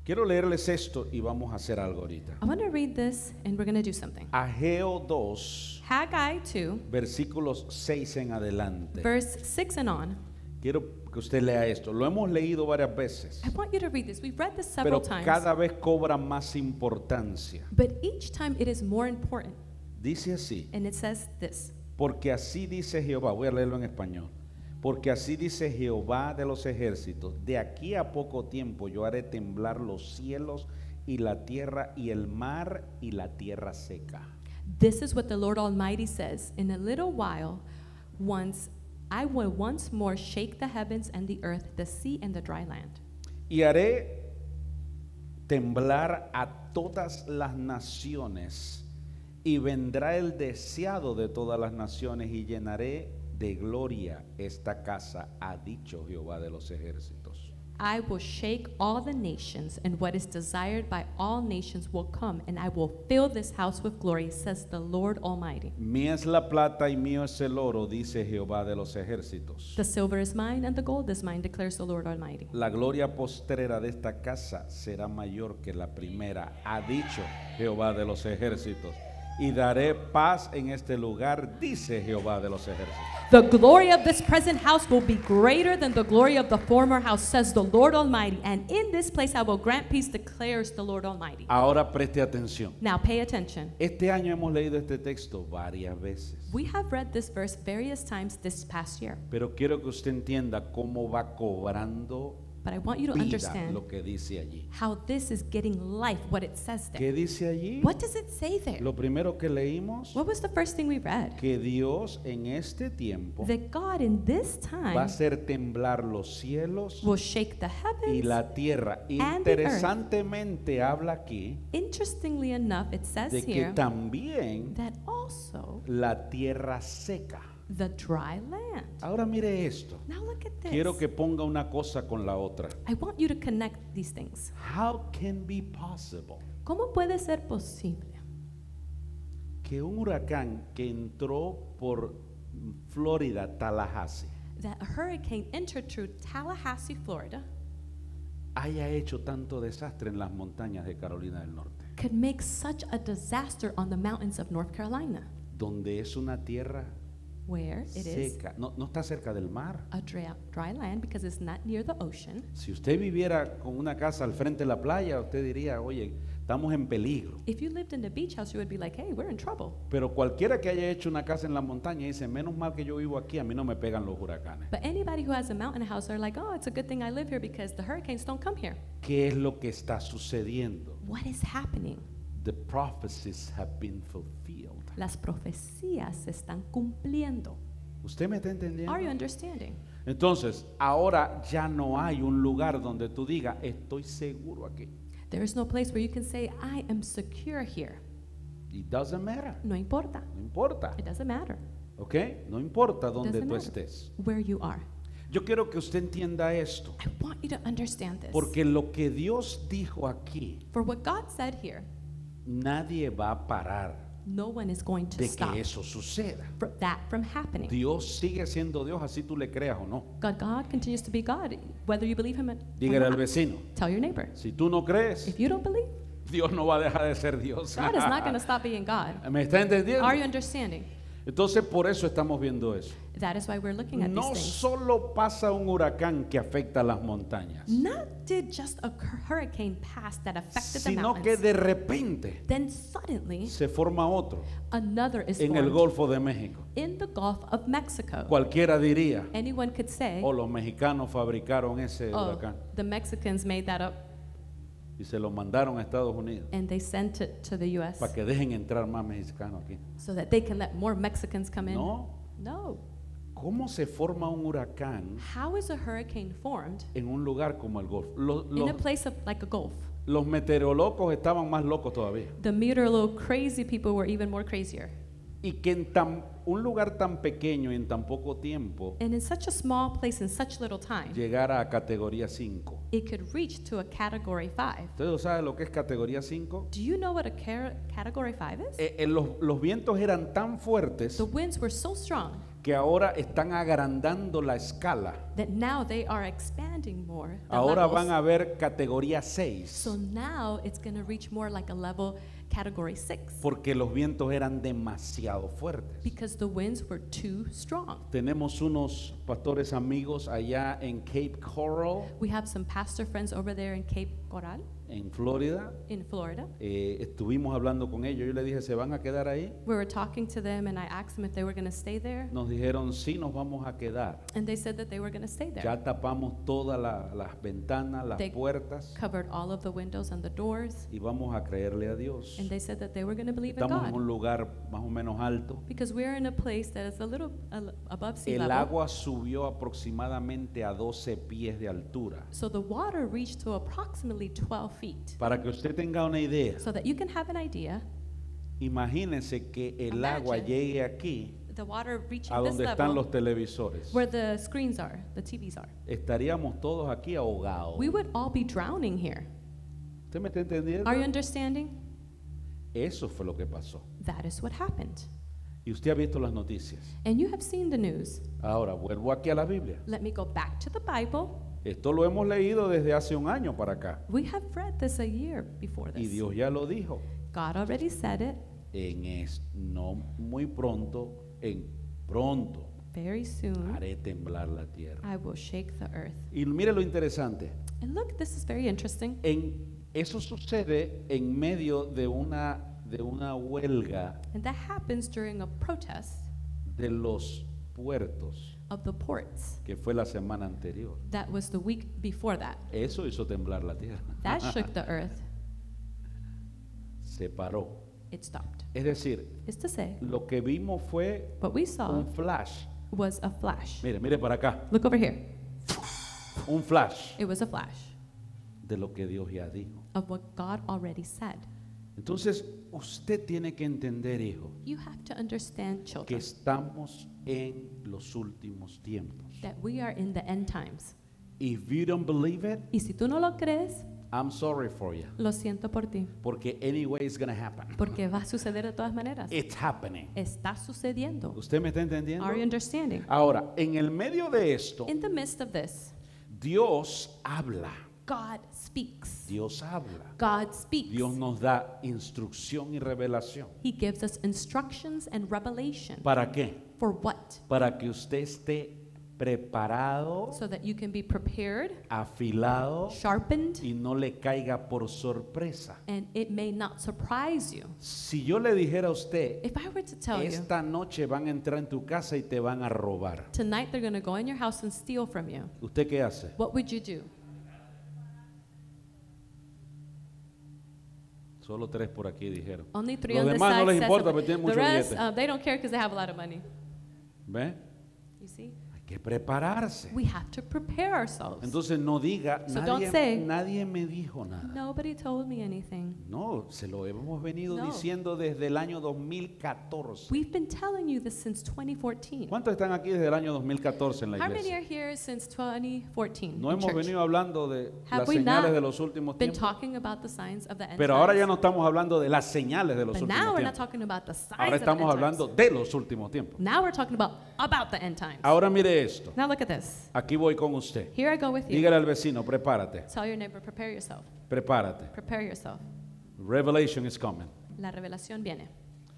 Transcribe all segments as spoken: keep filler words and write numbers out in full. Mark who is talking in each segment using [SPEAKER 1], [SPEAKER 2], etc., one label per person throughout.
[SPEAKER 1] Quiero leerles esto y vamos a hacer algo ahorita.
[SPEAKER 2] I want to read this and we're going to do something.
[SPEAKER 1] Ageo dos,
[SPEAKER 2] Haggai two,
[SPEAKER 1] versículos seis en adelante.
[SPEAKER 2] verse six and on.
[SPEAKER 1] Quiero que usted lea esto. Lo hemos leído varias veces,
[SPEAKER 2] I want you to read this. We've read this several
[SPEAKER 1] pero
[SPEAKER 2] times,
[SPEAKER 1] cada vez cobra más importancia.
[SPEAKER 2] but each time it is more important.
[SPEAKER 1] Dice así:
[SPEAKER 2] And it says this.
[SPEAKER 1] porque así dice Jehová. Voy a leerlo en español. Porque así dice Jehová de los ejércitos: de aquí a poco tiempo yo haré temblar los cielos y la tierra y el mar y la tierra seca.
[SPEAKER 2] This is what the Lord Almighty says. In a little while, once I will once more shake the heavens and the earth, the sea and the dry land.
[SPEAKER 1] Y haré temblar a todas las naciones, y vendrá el deseado de todas las naciones, y llenaré de gloria esta casa, ha dicho Jehová de los ejércitos.
[SPEAKER 2] I will shake all the nations, and what is desired by all nations will come, and I will fill this house with glory, says the Lord Almighty.
[SPEAKER 1] Mía es la plata y mío es el oro, dice Jehová de los ejércitos.
[SPEAKER 2] The silver is mine and the gold is mine, declares the Lord Almighty.
[SPEAKER 1] La gloria postrera de esta casa será mayor que la primera, ha dicho Jehová de los ejércitos. Y daré paz en este lugar, dice Jehová de los ejércitos.
[SPEAKER 2] The glory of this present house will be greater than the glory of the former house, says the Lord Almighty. And in this place I will grant peace, declares the Lord Almighty.
[SPEAKER 1] Ahora preste atención.
[SPEAKER 2] Now pay attention.
[SPEAKER 1] Este año hemos leído este texto varias veces,
[SPEAKER 2] We have read this verse various times this past year,
[SPEAKER 1] pero quiero que usted entienda cómo va cobrando
[SPEAKER 2] but I want you to
[SPEAKER 1] vida
[SPEAKER 2] understand
[SPEAKER 1] lo que dice allí.
[SPEAKER 2] how this is getting life, what it says there.
[SPEAKER 1] ¿Qué dice allí?
[SPEAKER 2] What does it say there?
[SPEAKER 1] Lo primero que leímos,
[SPEAKER 2] What was the first thing we read?
[SPEAKER 1] que Dios en este tiempo
[SPEAKER 2] That God in this
[SPEAKER 1] va a
[SPEAKER 2] time
[SPEAKER 1] hacer temblar los cielos
[SPEAKER 2] will shake the
[SPEAKER 1] y
[SPEAKER 2] heavens.
[SPEAKER 1] la tierra.
[SPEAKER 2] and the earth.
[SPEAKER 1] Interesantemente habla aquí
[SPEAKER 2] Interestingly enough, it says
[SPEAKER 1] de que
[SPEAKER 2] here
[SPEAKER 1] también
[SPEAKER 2] that also
[SPEAKER 1] la tierra seca.
[SPEAKER 2] the dry land.
[SPEAKER 1] Ahora mire esto.
[SPEAKER 2] Now look at this.
[SPEAKER 1] Quiero que ponga una cosa con la otra.
[SPEAKER 2] I want you to connect these things.
[SPEAKER 1] How can be possible
[SPEAKER 2] ¿Cómo puede ser posible
[SPEAKER 1] que un huracán que entró por Florida, Tallahassee,
[SPEAKER 2] that a hurricane entered through Tallahassee, Florida,
[SPEAKER 1] haya hecho tanto desastre en las montañas de Carolina del Norte,
[SPEAKER 2] could make such a disaster on the mountains of North Carolina,
[SPEAKER 1] donde es una tierra
[SPEAKER 2] where it is
[SPEAKER 1] seca? No, no está cerca del mar.
[SPEAKER 2] a dry, dry land because it's not near the ocean?
[SPEAKER 1] Si usted viviera con una casa al frente de la playa, usted diría, oye, estamos en peligro.
[SPEAKER 2] If you lived in a beach house, you would be like, hey, we're in trouble.
[SPEAKER 1] Pero cualquiera que haya hecho una casa en la montaña dice, menos mal que yo vivo aquí, a mí no me pegan los huracanes.
[SPEAKER 2] But anybody who has a mountain house are like, oh, it's a good thing I live here because the hurricanes don't come here.
[SPEAKER 1] ¿Qué es lo que está sucediendo?
[SPEAKER 2] What is happening?
[SPEAKER 1] The prophecies have been fulfilled.
[SPEAKER 2] Las profecías se están cumpliendo.
[SPEAKER 1] ¿Usted me está entendiendo?
[SPEAKER 2] Are you understanding?
[SPEAKER 1] Entonces, ahora ya no hay un lugar donde tú digas, estoy seguro aquí.
[SPEAKER 2] There is no place where you can say, I am secure here.
[SPEAKER 1] It doesn't matter.
[SPEAKER 2] No importa.
[SPEAKER 1] No importa.
[SPEAKER 2] It doesn't matter.
[SPEAKER 1] ¿Ok? No importa donde
[SPEAKER 2] Doesn't
[SPEAKER 1] tú
[SPEAKER 2] matter
[SPEAKER 1] estés.
[SPEAKER 2] where you are.
[SPEAKER 1] Yo quiero que usted entienda esto.
[SPEAKER 2] I want you to understand this.
[SPEAKER 1] Porque lo que Dios dijo aquí,
[SPEAKER 2] For what God said here,
[SPEAKER 1] nadie va a parar
[SPEAKER 2] no one is going to
[SPEAKER 1] de
[SPEAKER 2] stop
[SPEAKER 1] que eso suceda.
[SPEAKER 2] for that from happening.
[SPEAKER 1] Dios sigue siendo Dios, así tú le creas o no.
[SPEAKER 2] God, God continues to be God, whether you believe Him or
[SPEAKER 1] Dígale al
[SPEAKER 2] not.
[SPEAKER 1] vecino,
[SPEAKER 2] Tell your neighbor.
[SPEAKER 1] si tú no crees,
[SPEAKER 2] If you don't believe,
[SPEAKER 1] Dios no va a dejar de ser Dios.
[SPEAKER 2] God is not going to stop being God.
[SPEAKER 1] ¿Me está entendiendo?
[SPEAKER 2] Are you understanding?
[SPEAKER 1] Entonces por eso estamos viendo eso.
[SPEAKER 2] That is why we're looking at
[SPEAKER 1] No
[SPEAKER 2] these things.
[SPEAKER 1] solo pasa un huracán que afecta a las montañas,
[SPEAKER 2] Not did just a cur- hurricane pass that affected the
[SPEAKER 1] sino que
[SPEAKER 2] mountains.
[SPEAKER 1] de repente
[SPEAKER 2] Then suddenly
[SPEAKER 1] se forma otro
[SPEAKER 2] another is
[SPEAKER 1] en el
[SPEAKER 2] formed
[SPEAKER 1] Golfo de México.
[SPEAKER 2] in the Gulf of Mexico.
[SPEAKER 1] Cualquiera diría,
[SPEAKER 2] Anyone could say,
[SPEAKER 1] o los mexicanos fabricaron ese
[SPEAKER 2] oh,
[SPEAKER 1] huracán
[SPEAKER 2] the Mexicans made that up
[SPEAKER 1] y se lo mandaron a Estados Unidos
[SPEAKER 2] and they sent it to the U S
[SPEAKER 1] para que dejen entrar más mexicanos aquí.
[SPEAKER 2] so that they can let more Mexicans come in.
[SPEAKER 1] No,
[SPEAKER 2] No.
[SPEAKER 1] ¿cómo se forma un huracán
[SPEAKER 2] How is a hurricane formed
[SPEAKER 1] en un lugar como el Golfo? Los,
[SPEAKER 2] in a
[SPEAKER 1] los,
[SPEAKER 2] place of like a Gulf?
[SPEAKER 1] los meteorólogos estaban más locos todavía.
[SPEAKER 2] The meteorological crazy people were even more crazier.
[SPEAKER 1] Y que en tan, un lugar tan pequeño y en tan poco tiempo
[SPEAKER 2] And in such a small place, in such little time,
[SPEAKER 1] llegara a categoría cinco.
[SPEAKER 2] it could reach to a category five.
[SPEAKER 1] ¿Ustedes saben lo que es categoría cinco?
[SPEAKER 2] Do you know what a car- category five is?
[SPEAKER 1] Eh, eh, los, los vientos eran tan fuertes
[SPEAKER 2] The winds were so strong
[SPEAKER 1] que ahora están agrandando la escala.
[SPEAKER 2] that now they are expanding more. the
[SPEAKER 1] Ahora
[SPEAKER 2] levels.
[SPEAKER 1] van a ver categoría seis,
[SPEAKER 2] So now it's going to reach more like a level category six
[SPEAKER 1] porque los vientos eran demasiado fuertes.
[SPEAKER 2] because the winds were too strong.
[SPEAKER 1] Tenemos unos pastores amigos allá en Cape Coral,
[SPEAKER 2] We have some pastor friends over there in Cape Coral
[SPEAKER 1] en Florida.
[SPEAKER 2] in Florida.
[SPEAKER 1] Eh, estuvimos hablando con ellos. Yo les dije, ¿se van a quedar ahí?
[SPEAKER 2] We were talking to them and I asked them if they were going to stay there.
[SPEAKER 1] Nos dijeron, sí, nos vamos a quedar.
[SPEAKER 2] And they said that they were going to stay there.
[SPEAKER 1] Ya tapamos todas la- las ventanas, las
[SPEAKER 2] They
[SPEAKER 1] puertas
[SPEAKER 2] covered all of the windows and the doors.
[SPEAKER 1] y vamos a creerle a Dios.
[SPEAKER 2] And they said that they were going to believe in
[SPEAKER 1] Estamos en
[SPEAKER 2] God.
[SPEAKER 1] un lugar más o menos alto.
[SPEAKER 2] Because we're in a place that is a little uh, above sea
[SPEAKER 1] El
[SPEAKER 2] level.
[SPEAKER 1] agua subió aproximadamente a doce pies de altura.
[SPEAKER 2] So the water reached to approximately twelve feet.
[SPEAKER 1] Para que usted tenga una idea,
[SPEAKER 2] So that you can have an idea,
[SPEAKER 1] imagínense que el agua
[SPEAKER 2] Imagine.
[SPEAKER 1] llegue aquí,
[SPEAKER 2] the water reaching
[SPEAKER 1] a
[SPEAKER 2] this
[SPEAKER 1] donde están
[SPEAKER 2] level,
[SPEAKER 1] los televisores.
[SPEAKER 2] where the screens are, the T Vs are.
[SPEAKER 1] Estaríamos todos aquí ahogados.
[SPEAKER 2] We would all be drowning here.
[SPEAKER 1] ¿Usted me está entendiendo?
[SPEAKER 2] Are you understanding?
[SPEAKER 1] Eso fue lo que pasó.
[SPEAKER 2] That is what happened.
[SPEAKER 1] Y usted ha visto las noticias.
[SPEAKER 2] And you have seen the news.
[SPEAKER 1] Ahora, vuelvo aquí a la Biblia.
[SPEAKER 2] Let me go back to the Bible.
[SPEAKER 1] Esto lo hemos leído desde hace un año para acá.
[SPEAKER 2] We have read this a year before
[SPEAKER 1] Y
[SPEAKER 2] this.
[SPEAKER 1] Dios ya lo dijo.
[SPEAKER 2] God already said it.
[SPEAKER 1] En es, no muy pronto, en pronto
[SPEAKER 2] Very soon,
[SPEAKER 1] haré temblar la tierra.
[SPEAKER 2] I will shake the earth.
[SPEAKER 1] Y mire lo interesante.
[SPEAKER 2] And look, this is very interesting.
[SPEAKER 1] En, eso sucede en medio de una, de una huelga
[SPEAKER 2] And that happens during a protest
[SPEAKER 1] de los puertos,
[SPEAKER 2] of the ports.
[SPEAKER 1] que fue la semana anterior.
[SPEAKER 2] That was the week before that.
[SPEAKER 1] Eso hizo temblar la tierra.
[SPEAKER 2] That shook the earth.
[SPEAKER 1] Se paró.
[SPEAKER 2] It stopped.
[SPEAKER 1] Es decir,
[SPEAKER 2] Is to say,
[SPEAKER 1] lo que vimos fue
[SPEAKER 2] what we saw
[SPEAKER 1] un flash.
[SPEAKER 2] was a flash.
[SPEAKER 1] Mire, mire para acá.
[SPEAKER 2] Look over here.
[SPEAKER 1] Un flash
[SPEAKER 2] It was a flash
[SPEAKER 1] de lo que Dios ya dijo.
[SPEAKER 2] of what God already said.
[SPEAKER 1] Entonces, usted tiene que entender, hijo,
[SPEAKER 2] You have to understand,
[SPEAKER 1] que
[SPEAKER 2] children,
[SPEAKER 1] estamos en los últimos tiempos.
[SPEAKER 2] that we are in the end times.
[SPEAKER 1] If you don't believe it,
[SPEAKER 2] Y si tú no lo crees,
[SPEAKER 1] I'm sorry for you.
[SPEAKER 2] lo siento por ti.
[SPEAKER 1] Porque anyway it's going to happen.
[SPEAKER 2] Porque va a suceder de todas maneras.
[SPEAKER 1] It's happening.
[SPEAKER 2] Está sucediendo.
[SPEAKER 1] ¿Usted me está entendiendo?
[SPEAKER 2] Are you understanding?
[SPEAKER 1] Ahora, en el medio de esto,
[SPEAKER 2] In the midst of this,
[SPEAKER 1] Dios habla.
[SPEAKER 2] God speaks.
[SPEAKER 1] Dios habla.
[SPEAKER 2] God speaks.
[SPEAKER 1] Dios nos da instrucción y revelación.
[SPEAKER 2] He gives us instructions and revelation.
[SPEAKER 1] ¿Para qué?
[SPEAKER 2] For what?
[SPEAKER 1] Para que usted esté preparado,
[SPEAKER 2] So that you can be prepared,
[SPEAKER 1] afilado
[SPEAKER 2] sharpened,
[SPEAKER 1] y no le caiga por sorpresa.
[SPEAKER 2] and it may not surprise you.
[SPEAKER 1] Si yo le dijera a usted,
[SPEAKER 2] If I were to tell you,
[SPEAKER 1] esta noche van a entrar en tu casa y te van a robar,
[SPEAKER 2] tonight they're going to go in your house and steal from you,
[SPEAKER 1] ¿usted qué hace?
[SPEAKER 2] what would you do?
[SPEAKER 1] Solo tres por aquí dijeron.
[SPEAKER 2] Only three
[SPEAKER 1] Los
[SPEAKER 2] on this
[SPEAKER 1] demás no
[SPEAKER 2] side
[SPEAKER 1] les
[SPEAKER 2] said
[SPEAKER 1] importa
[SPEAKER 2] something.
[SPEAKER 1] porque tienen
[SPEAKER 2] The
[SPEAKER 1] mucho
[SPEAKER 2] rest,
[SPEAKER 1] billete.
[SPEAKER 2] uh, they don't care because they have a lot of money.
[SPEAKER 1] ¿Ve?
[SPEAKER 2] You see?
[SPEAKER 1] Hay que prepararse.
[SPEAKER 2] We have to prepare ourselves.
[SPEAKER 1] Entonces no diga,
[SPEAKER 2] So don't
[SPEAKER 1] nadie,
[SPEAKER 2] say,
[SPEAKER 1] nadie me dijo nada.
[SPEAKER 2] Nobody told me anything.
[SPEAKER 1] No, se lo hemos venido
[SPEAKER 2] No.
[SPEAKER 1] diciendo desde el año dos mil catorce.
[SPEAKER 2] We've been telling you this since twenty fourteen.
[SPEAKER 1] ¿Cuántos están aquí desde el año dos mil catorce en la
[SPEAKER 2] How many
[SPEAKER 1] iglesia?
[SPEAKER 2] are here since twenty fourteen?
[SPEAKER 1] No
[SPEAKER 2] in
[SPEAKER 1] hemos
[SPEAKER 2] church?
[SPEAKER 1] venido hablando de
[SPEAKER 2] Have
[SPEAKER 1] las
[SPEAKER 2] we
[SPEAKER 1] señales
[SPEAKER 2] not
[SPEAKER 1] de los últimos
[SPEAKER 2] Been
[SPEAKER 1] tiempos.
[SPEAKER 2] talking about the signs of the end
[SPEAKER 1] Pero ahora ya
[SPEAKER 2] times?
[SPEAKER 1] no estamos hablando de las señales de los
[SPEAKER 2] But
[SPEAKER 1] últimos
[SPEAKER 2] now we're not
[SPEAKER 1] tiempos.
[SPEAKER 2] talking about the signs
[SPEAKER 1] Ahora
[SPEAKER 2] of the
[SPEAKER 1] estamos
[SPEAKER 2] end
[SPEAKER 1] hablando
[SPEAKER 2] times.
[SPEAKER 1] de los últimos tiempos.
[SPEAKER 2] Now we're talking about about the end times.
[SPEAKER 1] Ahora mire esto.
[SPEAKER 2] Now look at this.
[SPEAKER 1] Aquí voy con usted.
[SPEAKER 2] Here I go with you.
[SPEAKER 1] Dígale al vecino, prepárate,
[SPEAKER 2] Tell your neighbor, prepare yourself.
[SPEAKER 1] prepárate.
[SPEAKER 2] Prepare yourself.
[SPEAKER 1] Revelation is coming.
[SPEAKER 2] La revelación viene.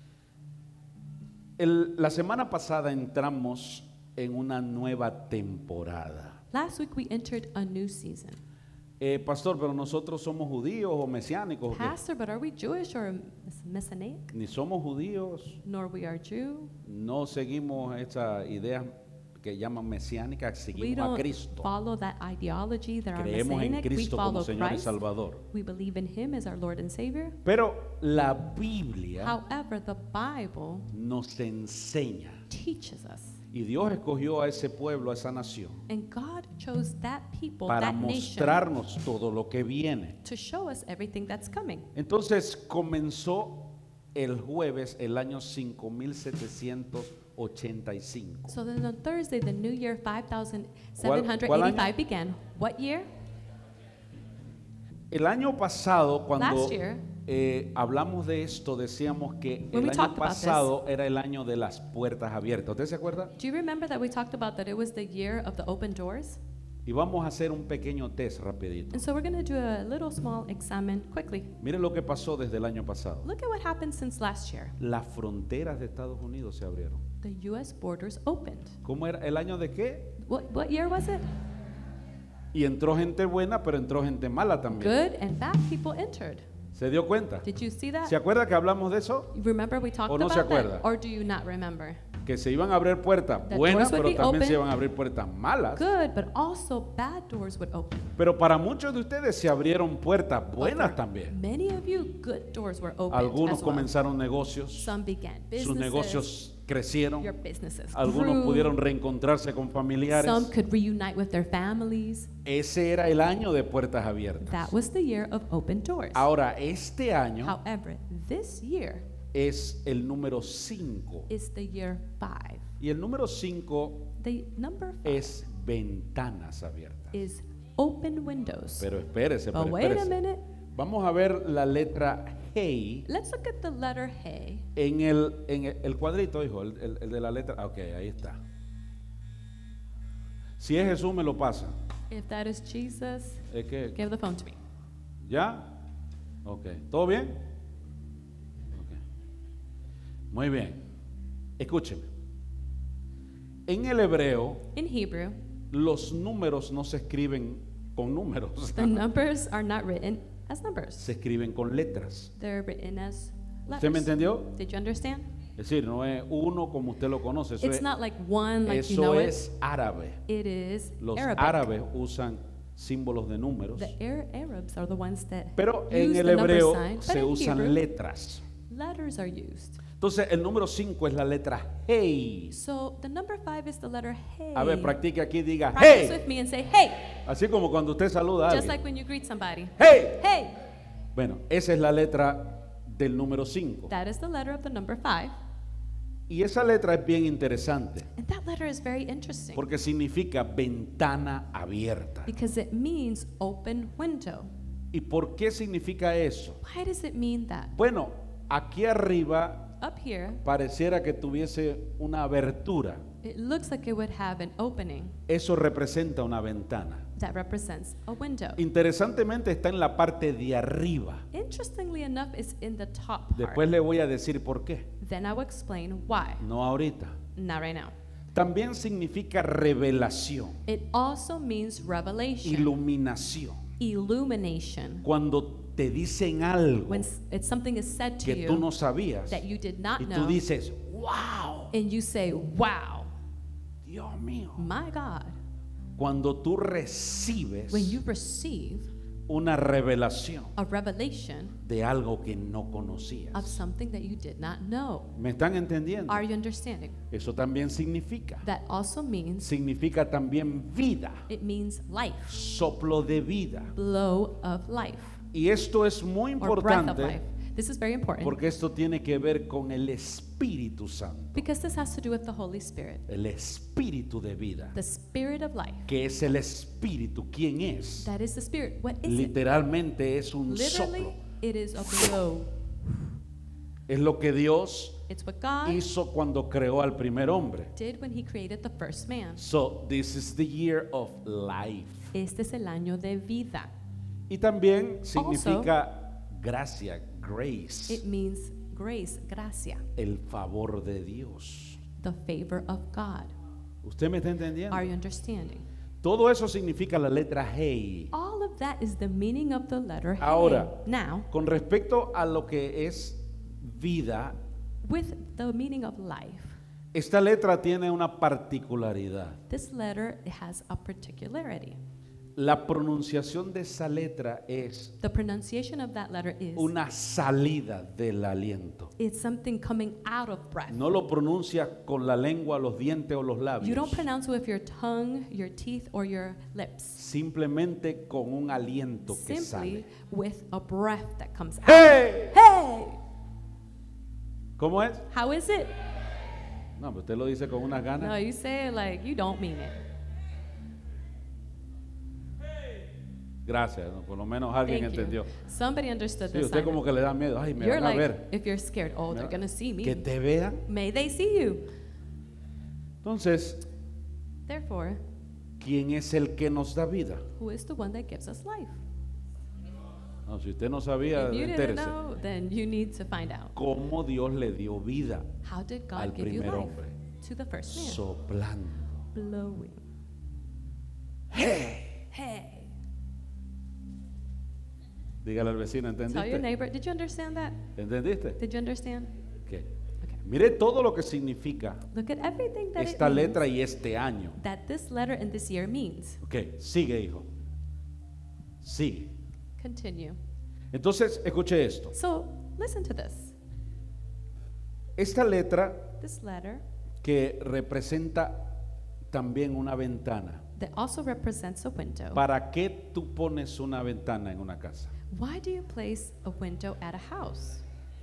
[SPEAKER 1] El- la semana pasada entramos en una nueva temporada.
[SPEAKER 2] Last week we entered a new season.
[SPEAKER 1] Eh, pastor, pero nosotros somos judíos o mesiánicos. ¿o qué?
[SPEAKER 2] Pastor, but are we Jewish or mess- Messianic?
[SPEAKER 1] Ni somos judíos,
[SPEAKER 2] Nor we are Jew.
[SPEAKER 1] no seguimos esa idea que llaman mesiánica,
[SPEAKER 2] We
[SPEAKER 1] seguimos a
[SPEAKER 2] don't
[SPEAKER 1] Cristo.
[SPEAKER 2] follow that ideology that are
[SPEAKER 1] Creemos en
[SPEAKER 2] Messianic. We
[SPEAKER 1] Cristo como
[SPEAKER 2] follow
[SPEAKER 1] Señor y
[SPEAKER 2] Christ.
[SPEAKER 1] Salvador.
[SPEAKER 2] We believe in Him as our Lord and Savior.
[SPEAKER 1] Pero la Biblia
[SPEAKER 2] However, the Bible
[SPEAKER 1] nos enseña,
[SPEAKER 2] teaches us.
[SPEAKER 1] y Dios escogió a ese pueblo, a esa nación,
[SPEAKER 2] And God chose that people,
[SPEAKER 1] para
[SPEAKER 2] that nation,
[SPEAKER 1] mostrarnos todo lo que viene.
[SPEAKER 2] to show us everything that's coming.
[SPEAKER 1] Entonces comenzó el jueves el año cinco mil setecientos ochenta y cinco.
[SPEAKER 2] So then on Thursday, the new year five thousand
[SPEAKER 1] ¿Cuál-
[SPEAKER 2] seven hundred
[SPEAKER 1] cuál año?
[SPEAKER 2] eighty-five began. What year?
[SPEAKER 1] El año pasado, cuando
[SPEAKER 2] Last year,
[SPEAKER 1] eh, hablamos de esto, decíamos que
[SPEAKER 2] When
[SPEAKER 1] el
[SPEAKER 2] we
[SPEAKER 1] año
[SPEAKER 2] talked about
[SPEAKER 1] pasado era el año de las puertas abiertas. ¿Usted se acuerda?
[SPEAKER 2] Do you remember that we talked about that it was the year of the open doors?
[SPEAKER 1] Y vamos a hacer un pequeño test rapidito.
[SPEAKER 2] And so we're going to do a little small examine quickly.
[SPEAKER 1] Miren lo que pasó desde el año pasado.
[SPEAKER 2] Look at what happened since last year.
[SPEAKER 1] Las fronteras de Estados Unidos se abrieron.
[SPEAKER 2] The U S borders opened.
[SPEAKER 1] ¿Cómo era? ¿El año de qué?
[SPEAKER 2] What, what year was it?
[SPEAKER 1] Y entró gente buena, pero entró gente mala también.
[SPEAKER 2] Good and bad people entered.
[SPEAKER 1] ¿Se dio cuenta?
[SPEAKER 2] Did you see that?
[SPEAKER 1] ¿Se acuerda que hablamos de eso?
[SPEAKER 2] You remember we talked
[SPEAKER 1] ¿O no
[SPEAKER 2] about
[SPEAKER 1] se acuerda?
[SPEAKER 2] that? Or do you not remember?
[SPEAKER 1] Que se iban a abrir puertas
[SPEAKER 2] The
[SPEAKER 1] buenas,
[SPEAKER 2] doors would
[SPEAKER 1] pero
[SPEAKER 2] be
[SPEAKER 1] también se
[SPEAKER 2] open.
[SPEAKER 1] iban a abrir puertas malas.
[SPEAKER 2] Good, but also bad doors would open.
[SPEAKER 1] Pero para muchos de ustedes se abrieron puertas
[SPEAKER 2] But
[SPEAKER 1] buenas
[SPEAKER 2] for
[SPEAKER 1] también.
[SPEAKER 2] Many of you, good doors were opened
[SPEAKER 1] Algunos
[SPEAKER 2] as well.
[SPEAKER 1] comenzaron negocios,
[SPEAKER 2] Some began
[SPEAKER 1] sus
[SPEAKER 2] businesses.
[SPEAKER 1] negocios crecieron,
[SPEAKER 2] Your businesses
[SPEAKER 1] algunos
[SPEAKER 2] grew.
[SPEAKER 1] pudieron reencontrarse con familiares.
[SPEAKER 2] Some could reunite with their families.
[SPEAKER 1] Ese era el año de puertas abiertas.
[SPEAKER 2] That was the year of open doors.
[SPEAKER 1] Ahora, este año
[SPEAKER 2] However, this year
[SPEAKER 1] es el número cinco.
[SPEAKER 2] is the year five.
[SPEAKER 1] Y el número cinco
[SPEAKER 2] The number five
[SPEAKER 1] es ventanas abiertas.
[SPEAKER 2] is open windows.
[SPEAKER 1] Pero espérese,
[SPEAKER 2] But
[SPEAKER 1] pero
[SPEAKER 2] wait a
[SPEAKER 1] espérese.
[SPEAKER 2] minute.
[SPEAKER 1] Vamos a ver la letra G
[SPEAKER 2] Let's look at the letter Hey.
[SPEAKER 1] en el, en el, el cuadrito, hijo, el, el- el de la letra. Ah, ok, ahí está. Si es Jesús, me lo pasa.
[SPEAKER 2] If that is Jesus,
[SPEAKER 1] Es que,
[SPEAKER 2] give the phone to me.
[SPEAKER 1] ¿ya? Ok. ¿Todo bien? Ok. Muy bien. Escúcheme. En el hebreo,
[SPEAKER 2] In Hebrew,
[SPEAKER 1] los números no se escriben con números.
[SPEAKER 2] the numbers are not written as numbers.
[SPEAKER 1] Se escriben con letras.
[SPEAKER 2] They're written as
[SPEAKER 1] ¿Usted me
[SPEAKER 2] letters.
[SPEAKER 1] entendió?
[SPEAKER 2] Did you understand?
[SPEAKER 1] Es decir, no es uno como usted lo conoce. Eso,
[SPEAKER 2] It's
[SPEAKER 1] es,
[SPEAKER 2] not like one like you
[SPEAKER 1] eso
[SPEAKER 2] know
[SPEAKER 1] es árabe.
[SPEAKER 2] it. It is
[SPEAKER 1] Los
[SPEAKER 2] Arabic.
[SPEAKER 1] árabes usan símbolos de números.
[SPEAKER 2] The Ar- Arabs are the ones that
[SPEAKER 1] Pero
[SPEAKER 2] use
[SPEAKER 1] en el
[SPEAKER 2] the number
[SPEAKER 1] hebreo
[SPEAKER 2] sign, but
[SPEAKER 1] se
[SPEAKER 2] in
[SPEAKER 1] usan
[SPEAKER 2] Hebrew,
[SPEAKER 1] letras.
[SPEAKER 2] letters are used.
[SPEAKER 1] Entonces, el número cinco es la letra Hey.
[SPEAKER 2] So the number five is the letter Hey.
[SPEAKER 1] A ver, practique aquí, diga
[SPEAKER 2] Practice
[SPEAKER 1] Hey.
[SPEAKER 2] with me and say Hey,
[SPEAKER 1] Así como cuando usted saluda a
[SPEAKER 2] just
[SPEAKER 1] alguien.
[SPEAKER 2] like when you greet somebody.
[SPEAKER 1] Hey.
[SPEAKER 2] Hey,
[SPEAKER 1] Bueno, esa es la letra del número cinco.
[SPEAKER 2] that is the letter of the number five.
[SPEAKER 1] Y esa letra es bien interesante
[SPEAKER 2] And that letter is very interesting
[SPEAKER 1] porque significa ventana abierta.
[SPEAKER 2] because it means open window.
[SPEAKER 1] ¿Y por qué significa eso?
[SPEAKER 2] Why does it mean that?
[SPEAKER 1] Bueno, aquí arriba
[SPEAKER 2] Up here,
[SPEAKER 1] pareciera que tuviese una abertura.
[SPEAKER 2] it looks like it would have an opening
[SPEAKER 1] Eso representa una ventana.
[SPEAKER 2] that represents a window.
[SPEAKER 1] Interesantemente está en la parte de arriba.
[SPEAKER 2] Interestingly enough, it's in the top part.
[SPEAKER 1] Después le voy a decir por qué.
[SPEAKER 2] Then I will explain why.
[SPEAKER 1] No ahorita.
[SPEAKER 2] Not right now.
[SPEAKER 1] También significa revelación,
[SPEAKER 2] It also means revelation,
[SPEAKER 1] iluminación.
[SPEAKER 2] illumination.
[SPEAKER 1] Cuando te dicen algo
[SPEAKER 2] When s- it's something is said to
[SPEAKER 1] que tú
[SPEAKER 2] you
[SPEAKER 1] no sabías
[SPEAKER 2] that you did not
[SPEAKER 1] y tú
[SPEAKER 2] know,
[SPEAKER 1] dices, wow,
[SPEAKER 2] and you say, wow,
[SPEAKER 1] Dios mío.
[SPEAKER 2] my God.
[SPEAKER 1] Cuando tú recibes
[SPEAKER 2] When you receive
[SPEAKER 1] una revelación
[SPEAKER 2] a revelation
[SPEAKER 1] de algo que no
[SPEAKER 2] of
[SPEAKER 1] conocías.
[SPEAKER 2] something that you did not know.
[SPEAKER 1] ¿Me están entendiendo?
[SPEAKER 2] Are you understanding?
[SPEAKER 1] Eso también significa.
[SPEAKER 2] That also means,
[SPEAKER 1] Significa también vida,
[SPEAKER 2] it means life,
[SPEAKER 1] soplo de vida.
[SPEAKER 2] blow of life,
[SPEAKER 1] Y esto es muy
[SPEAKER 2] or breath of life.
[SPEAKER 1] importante
[SPEAKER 2] This is very important
[SPEAKER 1] porque esto tiene que ver con el Espíritu Santo,
[SPEAKER 2] because this has to do with the Holy Spirit,
[SPEAKER 1] el Espíritu de vida,
[SPEAKER 2] the Spirit of life.
[SPEAKER 1] que es el Espíritu. ¿Quién es?
[SPEAKER 2] That is the Spirit. What is it?
[SPEAKER 1] Literalmente es un
[SPEAKER 2] Literally,
[SPEAKER 1] soplo.
[SPEAKER 2] it is a blow.
[SPEAKER 1] Es lo que Dios
[SPEAKER 2] It's what God
[SPEAKER 1] hizo cuando creó al primer hombre.
[SPEAKER 2] did when He created the first man.
[SPEAKER 1] So, this is the year of life.
[SPEAKER 2] Este es el año de vida.
[SPEAKER 1] Y también significa gracia, grace,
[SPEAKER 2] It means grace, gracia,
[SPEAKER 1] el favor de Dios.
[SPEAKER 2] the favor of God.
[SPEAKER 1] ¿Usted me está entendiendo?
[SPEAKER 2] Are you understanding?
[SPEAKER 1] Todo eso significa la letra Hey.
[SPEAKER 2] All of that is the meaning of the letter Hey.
[SPEAKER 1] Ahora,
[SPEAKER 2] Now,
[SPEAKER 1] con respecto a lo que es vida,
[SPEAKER 2] with the meaning of life,
[SPEAKER 1] esta letra tiene una particularidad.
[SPEAKER 2] this letter it has a particularity.
[SPEAKER 1] La pronunciación de esa letra es
[SPEAKER 2] The pronunciation of that letter is
[SPEAKER 1] una salida del aliento.
[SPEAKER 2] it's something coming out of breath.
[SPEAKER 1] No lo pronuncia con la lengua, los dientes o los
[SPEAKER 2] You don't
[SPEAKER 1] labios.
[SPEAKER 2] pronounce it with your tongue, your teeth, or your lips.
[SPEAKER 1] Simplemente con un aliento que
[SPEAKER 2] Simply
[SPEAKER 1] sale.
[SPEAKER 2] with a breath that comes out.
[SPEAKER 1] ¡Hey!
[SPEAKER 2] Hey!
[SPEAKER 1] ¿Cómo es?
[SPEAKER 2] How is it?
[SPEAKER 1] No, pero usted lo dice con unas ganas.
[SPEAKER 2] No, you say it like you don't mean it.
[SPEAKER 1] Gracias, ¿no? Por lo menos alguien
[SPEAKER 2] Thank
[SPEAKER 1] entendió.
[SPEAKER 2] you. Somebody understood
[SPEAKER 1] Sí,
[SPEAKER 2] the
[SPEAKER 1] usted
[SPEAKER 2] assignment.
[SPEAKER 1] como que le da miedo. Ay, me
[SPEAKER 2] You're
[SPEAKER 1] van a
[SPEAKER 2] like,
[SPEAKER 1] ver.
[SPEAKER 2] if you're scared, oh, they're
[SPEAKER 1] Mira,
[SPEAKER 2] going to see
[SPEAKER 1] que
[SPEAKER 2] me.
[SPEAKER 1] te vean.
[SPEAKER 2] May they see you.
[SPEAKER 1] Entonces,
[SPEAKER 2] Therefore,
[SPEAKER 1] ¿quién es el que nos da vida?
[SPEAKER 2] who is the one that gives us life?
[SPEAKER 1] No, si usted no sabía,
[SPEAKER 2] If you didn't
[SPEAKER 1] entérese.
[SPEAKER 2] know, then you need to find out.
[SPEAKER 1] ¿Cómo Dios le dio vida?
[SPEAKER 2] How did God
[SPEAKER 1] al
[SPEAKER 2] give you
[SPEAKER 1] primer
[SPEAKER 2] life?
[SPEAKER 1] hombre?
[SPEAKER 2] To the first man.
[SPEAKER 1] Soplando.
[SPEAKER 2] Blowing.
[SPEAKER 1] ¡Hey!
[SPEAKER 2] Hey.
[SPEAKER 1] Dígale al vecino,
[SPEAKER 2] Tell your
[SPEAKER 1] ¿entendiste?
[SPEAKER 2] neighbor, did you understand that?
[SPEAKER 1] ¿Entendiste?
[SPEAKER 2] Did you understand?
[SPEAKER 1] ¿Qué?
[SPEAKER 2] Okay.
[SPEAKER 1] Mire todo lo que significa
[SPEAKER 2] Look at everything that
[SPEAKER 1] esta
[SPEAKER 2] it means,
[SPEAKER 1] letra y este año.
[SPEAKER 2] that this letter and this year means.
[SPEAKER 1] Ok, sigue, hijo. Sigue.
[SPEAKER 2] Continue.
[SPEAKER 1] Entonces, escuche esto.
[SPEAKER 2] So, listen to this.
[SPEAKER 1] Esta letra
[SPEAKER 2] This letter
[SPEAKER 1] que representa también una ventana.
[SPEAKER 2] that also represents a window.
[SPEAKER 1] ¿Para qué tú pones una ventana en una casa?
[SPEAKER 2] Why do you place a window at a house?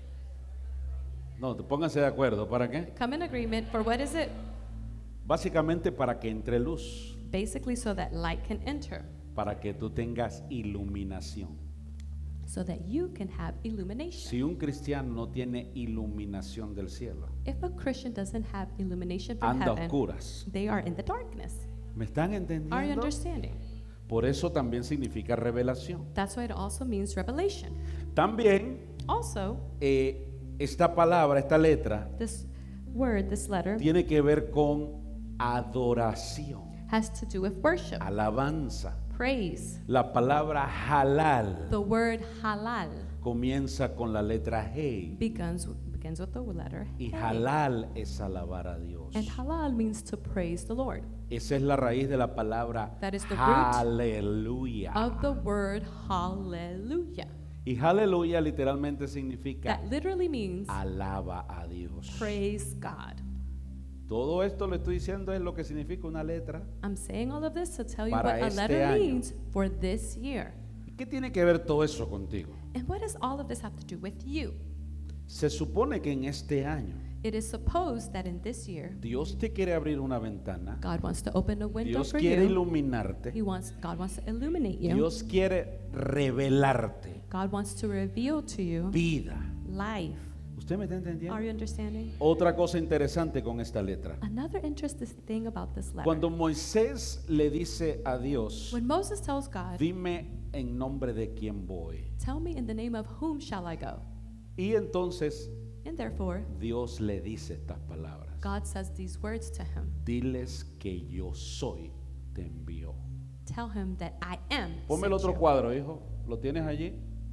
[SPEAKER 1] No, pónganse de acuerdo. ¿Para qué?
[SPEAKER 2] Come in agreement for what is it?
[SPEAKER 1] Básicamente para que entre luz,
[SPEAKER 2] Basically so that light can enter,
[SPEAKER 1] para que tú tengas iluminación.
[SPEAKER 2] so that you can have illumination.
[SPEAKER 1] Si un cristiano no tiene iluminación del cielo,
[SPEAKER 2] If a Christian doesn't have illumination from
[SPEAKER 1] anda a
[SPEAKER 2] heaven,
[SPEAKER 1] oscuras.
[SPEAKER 2] they are in the darkness.
[SPEAKER 1] ¿Me están
[SPEAKER 2] Are you
[SPEAKER 1] entendiendo?
[SPEAKER 2] understanding?
[SPEAKER 1] Por eso también significa revelación.
[SPEAKER 2] That's why it also means revelation.
[SPEAKER 1] También
[SPEAKER 2] Also,
[SPEAKER 1] eh, esta palabra, esta letra,
[SPEAKER 2] this word, this letter,
[SPEAKER 1] tiene que ver con adoración,
[SPEAKER 2] has to do with worship,
[SPEAKER 1] alabanza.
[SPEAKER 2] praise.
[SPEAKER 1] La palabra halal
[SPEAKER 2] The word halal
[SPEAKER 1] comienza con la letra Hey,
[SPEAKER 2] begins, begins with the letter
[SPEAKER 1] y
[SPEAKER 2] He.
[SPEAKER 1] halal es alabar a Dios.
[SPEAKER 2] And halal means to praise the Lord.
[SPEAKER 1] Esa es la raíz de la palabra
[SPEAKER 2] That is the root
[SPEAKER 1] aleluya.
[SPEAKER 2] Of the word hallelujah.
[SPEAKER 1] Y aleluya literalmente significa
[SPEAKER 2] That literally means
[SPEAKER 1] alaba a Dios.
[SPEAKER 2] praise God.
[SPEAKER 1] Todo esto le estoy diciendo es lo que significa una letra.
[SPEAKER 2] I'm saying all of this to tell you
[SPEAKER 1] Para
[SPEAKER 2] what a
[SPEAKER 1] este
[SPEAKER 2] letter
[SPEAKER 1] año.
[SPEAKER 2] means for this year.
[SPEAKER 1] ¿Qué tiene que ver todo eso contigo?
[SPEAKER 2] And what does all of this have to do with you?
[SPEAKER 1] Se supone que en este año
[SPEAKER 2] It is supposed that in this year,
[SPEAKER 1] Dios te quiere abrir una ventana.
[SPEAKER 2] God wants to open a window
[SPEAKER 1] Dios
[SPEAKER 2] for
[SPEAKER 1] quiere
[SPEAKER 2] you.
[SPEAKER 1] iluminarte.
[SPEAKER 2] He wants, God wants to illuminate you.
[SPEAKER 1] Dios quiere revelarte
[SPEAKER 2] God wants to reveal to you
[SPEAKER 1] vida.
[SPEAKER 2] life.
[SPEAKER 1] ¿Usted me está
[SPEAKER 2] Are
[SPEAKER 1] entendiendo?
[SPEAKER 2] you understanding?
[SPEAKER 1] Otra cosa interesante con esta letra.
[SPEAKER 2] Another interesting thing about this letter.
[SPEAKER 1] Cuando Moisés le dice a Dios,
[SPEAKER 2] When Moses tells God,
[SPEAKER 1] dime en nombre de quién voy.
[SPEAKER 2] tell me in the name of whom shall I go?
[SPEAKER 1] Y entonces
[SPEAKER 2] And therefore,
[SPEAKER 1] Dios le dice estas palabras.
[SPEAKER 2] God says these words to him.
[SPEAKER 1] Diles que yo soy, te envió.
[SPEAKER 2] Tell him that I am.
[SPEAKER 1] Ponme el
[SPEAKER 2] sent
[SPEAKER 1] otro
[SPEAKER 2] you.
[SPEAKER 1] cuadro, hijo. ¿Lo tienes allí?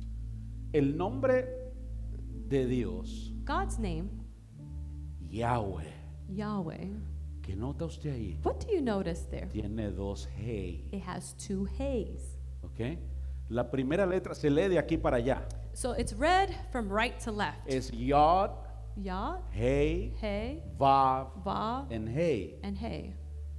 [SPEAKER 1] El nombre de Dios,
[SPEAKER 2] God's name,
[SPEAKER 1] Yahweh.
[SPEAKER 2] Yahweh.
[SPEAKER 1] ¿Qué nota usted ahí?
[SPEAKER 2] What do you notice there?
[SPEAKER 1] Tiene dos Hey.
[SPEAKER 2] It has two heys.
[SPEAKER 1] ¿Ok? La primera letra se lee de aquí para allá.
[SPEAKER 2] So it's read from right to left.
[SPEAKER 1] Es Yod,
[SPEAKER 2] Yah,
[SPEAKER 1] Hey,
[SPEAKER 2] Hey,
[SPEAKER 1] Vav,
[SPEAKER 2] Vav,
[SPEAKER 1] en Hey.
[SPEAKER 2] and Hey.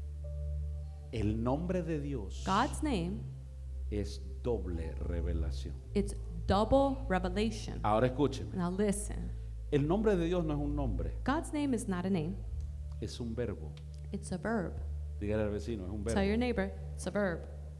[SPEAKER 1] El nombre de Dios
[SPEAKER 2] God's name,
[SPEAKER 1] es doble revelación.
[SPEAKER 2] it's double revelation.
[SPEAKER 1] Ahora escúcheme.
[SPEAKER 2] Now listen.
[SPEAKER 1] El nombre de Dios no es un nombre,
[SPEAKER 2] God's name is not a name.
[SPEAKER 1] es un verbo.
[SPEAKER 2] It's a verb.
[SPEAKER 1] Dígale al vecino, es un
[SPEAKER 2] Tell
[SPEAKER 1] verbo.
[SPEAKER 2] your neighbor, it's a verb.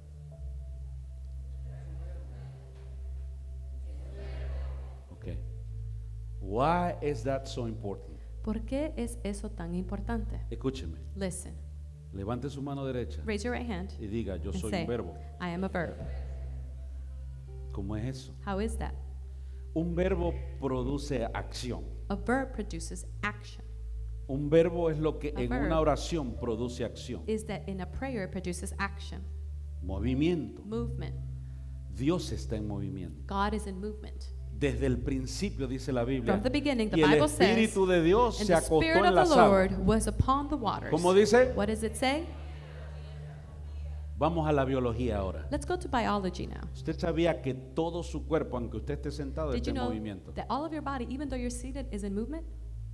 [SPEAKER 1] Okay. Why is that so important?
[SPEAKER 2] ¿Por qué es eso tan importante?
[SPEAKER 1] Escúcheme.
[SPEAKER 2] Listen.
[SPEAKER 1] Levante su mano derecha
[SPEAKER 2] Raise your right hand
[SPEAKER 1] y diga, yo
[SPEAKER 2] and
[SPEAKER 1] soy
[SPEAKER 2] say,
[SPEAKER 1] un verbo.
[SPEAKER 2] I am a verb.
[SPEAKER 1] ¿Cómo es eso?
[SPEAKER 2] How is that?
[SPEAKER 1] Un verbo produce acción.
[SPEAKER 2] A verb produces action.
[SPEAKER 1] Un verbo es lo que
[SPEAKER 2] A
[SPEAKER 1] en
[SPEAKER 2] verb.
[SPEAKER 1] una oración produce acción.
[SPEAKER 2] Is that in a prayer it produces action,
[SPEAKER 1] Movimiento.
[SPEAKER 2] movement.
[SPEAKER 1] Dios está en movimiento.
[SPEAKER 2] God is in movement.
[SPEAKER 1] Desde el principio dice la Biblia.
[SPEAKER 2] From the beginning, the
[SPEAKER 1] Y el
[SPEAKER 2] Bible says,
[SPEAKER 1] Espíritu de Dios
[SPEAKER 2] and
[SPEAKER 1] se
[SPEAKER 2] the
[SPEAKER 1] acostó
[SPEAKER 2] Spirit
[SPEAKER 1] en
[SPEAKER 2] of the
[SPEAKER 1] las aguas.
[SPEAKER 2] Lord was upon the waters.
[SPEAKER 1] ¿Cómo dice?
[SPEAKER 2] What does it say?
[SPEAKER 1] Vamos a la biología ahora.
[SPEAKER 2] Let's go to biology now.
[SPEAKER 1] Usted sabía que todo su cuerpo, aunque usted esté sentado,
[SPEAKER 2] Did
[SPEAKER 1] está
[SPEAKER 2] you
[SPEAKER 1] en
[SPEAKER 2] know
[SPEAKER 1] movimiento.
[SPEAKER 2] that all of your body, even though you're seated, is in movement?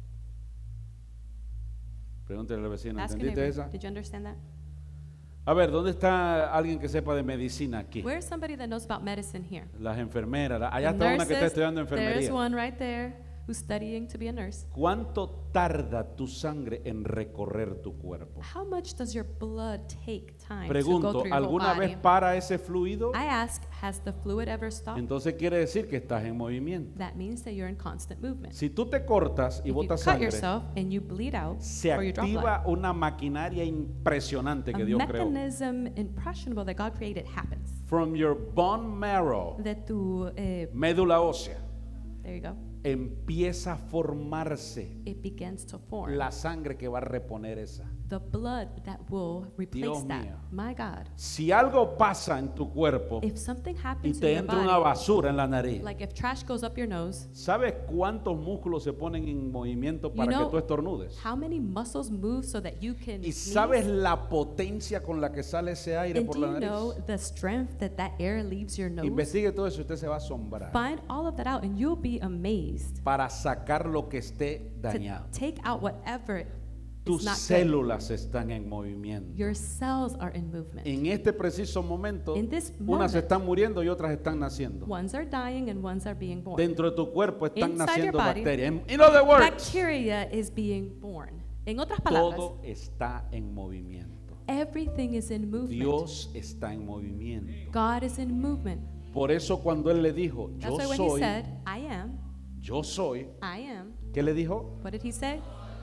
[SPEAKER 1] Pregúntele al vecino,
[SPEAKER 2] Ask your
[SPEAKER 1] ¿entendiste
[SPEAKER 2] neighbor.
[SPEAKER 1] esa?
[SPEAKER 2] Did you understand that?
[SPEAKER 1] A ver, ¿dónde está alguien que sepa de medicina aquí?
[SPEAKER 2] Where's somebody that knows about medicine here?
[SPEAKER 1] Las enfermeras. la- Allá
[SPEAKER 2] The
[SPEAKER 1] está una que está
[SPEAKER 2] nurses,
[SPEAKER 1] estudiando
[SPEAKER 2] there's
[SPEAKER 1] enfermería.
[SPEAKER 2] one right there. who's studying to be a nurse,
[SPEAKER 1] ¿cuánto tarda tu sangre en recorrer tu cuerpo?
[SPEAKER 2] how much does your blood take time to go
[SPEAKER 1] Pregunto,
[SPEAKER 2] through your whole
[SPEAKER 1] ¿alguna
[SPEAKER 2] body?
[SPEAKER 1] vez para ese fluido?
[SPEAKER 2] I ask, has the fluid ever stopped?
[SPEAKER 1] Entonces quiere decir que estás en movimiento.
[SPEAKER 2] That means that you're in constant movement.
[SPEAKER 1] Si tú te cortas y
[SPEAKER 2] If you
[SPEAKER 1] botas
[SPEAKER 2] cut
[SPEAKER 1] sangre,
[SPEAKER 2] yourself and you bleed out
[SPEAKER 1] se
[SPEAKER 2] or you drop blood,
[SPEAKER 1] activa una maquinaria impresionante
[SPEAKER 2] a
[SPEAKER 1] que Dios creó.
[SPEAKER 2] mechanism impressionable that God created happens.
[SPEAKER 1] From your bone marrow,
[SPEAKER 2] De tu, eh,
[SPEAKER 1] médula ósea,
[SPEAKER 2] there you go,
[SPEAKER 1] empieza a formarse
[SPEAKER 2] it begins to form.
[SPEAKER 1] la sangre que va a reponer esa.
[SPEAKER 2] The blood that will replace
[SPEAKER 1] Dios
[SPEAKER 2] that.
[SPEAKER 1] mío.
[SPEAKER 2] My God.
[SPEAKER 1] Si algo pasa en tu cuerpo
[SPEAKER 2] If something
[SPEAKER 1] y
[SPEAKER 2] happens
[SPEAKER 1] te
[SPEAKER 2] in your
[SPEAKER 1] entra una
[SPEAKER 2] body,
[SPEAKER 1] basura en la nariz,
[SPEAKER 2] like if trash goes up your nose,
[SPEAKER 1] ¿sabes cuántos músculos se ponen en movimiento para
[SPEAKER 2] know
[SPEAKER 1] que tú estornudes?
[SPEAKER 2] how many muscles move so that you can
[SPEAKER 1] ¿Y
[SPEAKER 2] sneeze?
[SPEAKER 1] sabes la potencia con la que sale ese aire
[SPEAKER 2] And
[SPEAKER 1] por
[SPEAKER 2] do
[SPEAKER 1] la
[SPEAKER 2] you know
[SPEAKER 1] nariz?
[SPEAKER 2] the strength that that air leaves your nose?
[SPEAKER 1] Investigue todo eso y usted se va a asombrar
[SPEAKER 2] Find all of that out and you'll be amazed
[SPEAKER 1] para sacar lo que esté
[SPEAKER 2] to
[SPEAKER 1] dañado.
[SPEAKER 2] take out whatever
[SPEAKER 1] Tus
[SPEAKER 2] is not good.
[SPEAKER 1] células están en movimiento.
[SPEAKER 2] Your cells are in movement.
[SPEAKER 1] En este preciso momento,
[SPEAKER 2] In this
[SPEAKER 1] unas
[SPEAKER 2] moment,
[SPEAKER 1] están muriendo y otras están naciendo.
[SPEAKER 2] Ones are dying and ones are being born.
[SPEAKER 1] Dentro de tu cuerpo están
[SPEAKER 2] Inside
[SPEAKER 1] naciendo
[SPEAKER 2] your body,
[SPEAKER 1] bacterias. In, in other words,
[SPEAKER 2] Bacteria is being born. En otras palabras,
[SPEAKER 1] todo está en movimiento.
[SPEAKER 2] everything is in movement.
[SPEAKER 1] Dios está en movimiento.
[SPEAKER 2] God is in movement.
[SPEAKER 1] Por eso cuando Él le dijo,
[SPEAKER 2] That's
[SPEAKER 1] yo
[SPEAKER 2] why when
[SPEAKER 1] soy,
[SPEAKER 2] he said, I am,
[SPEAKER 1] yo soy,
[SPEAKER 2] I am,
[SPEAKER 1] ¿qué le dijo?
[SPEAKER 2] what did he say?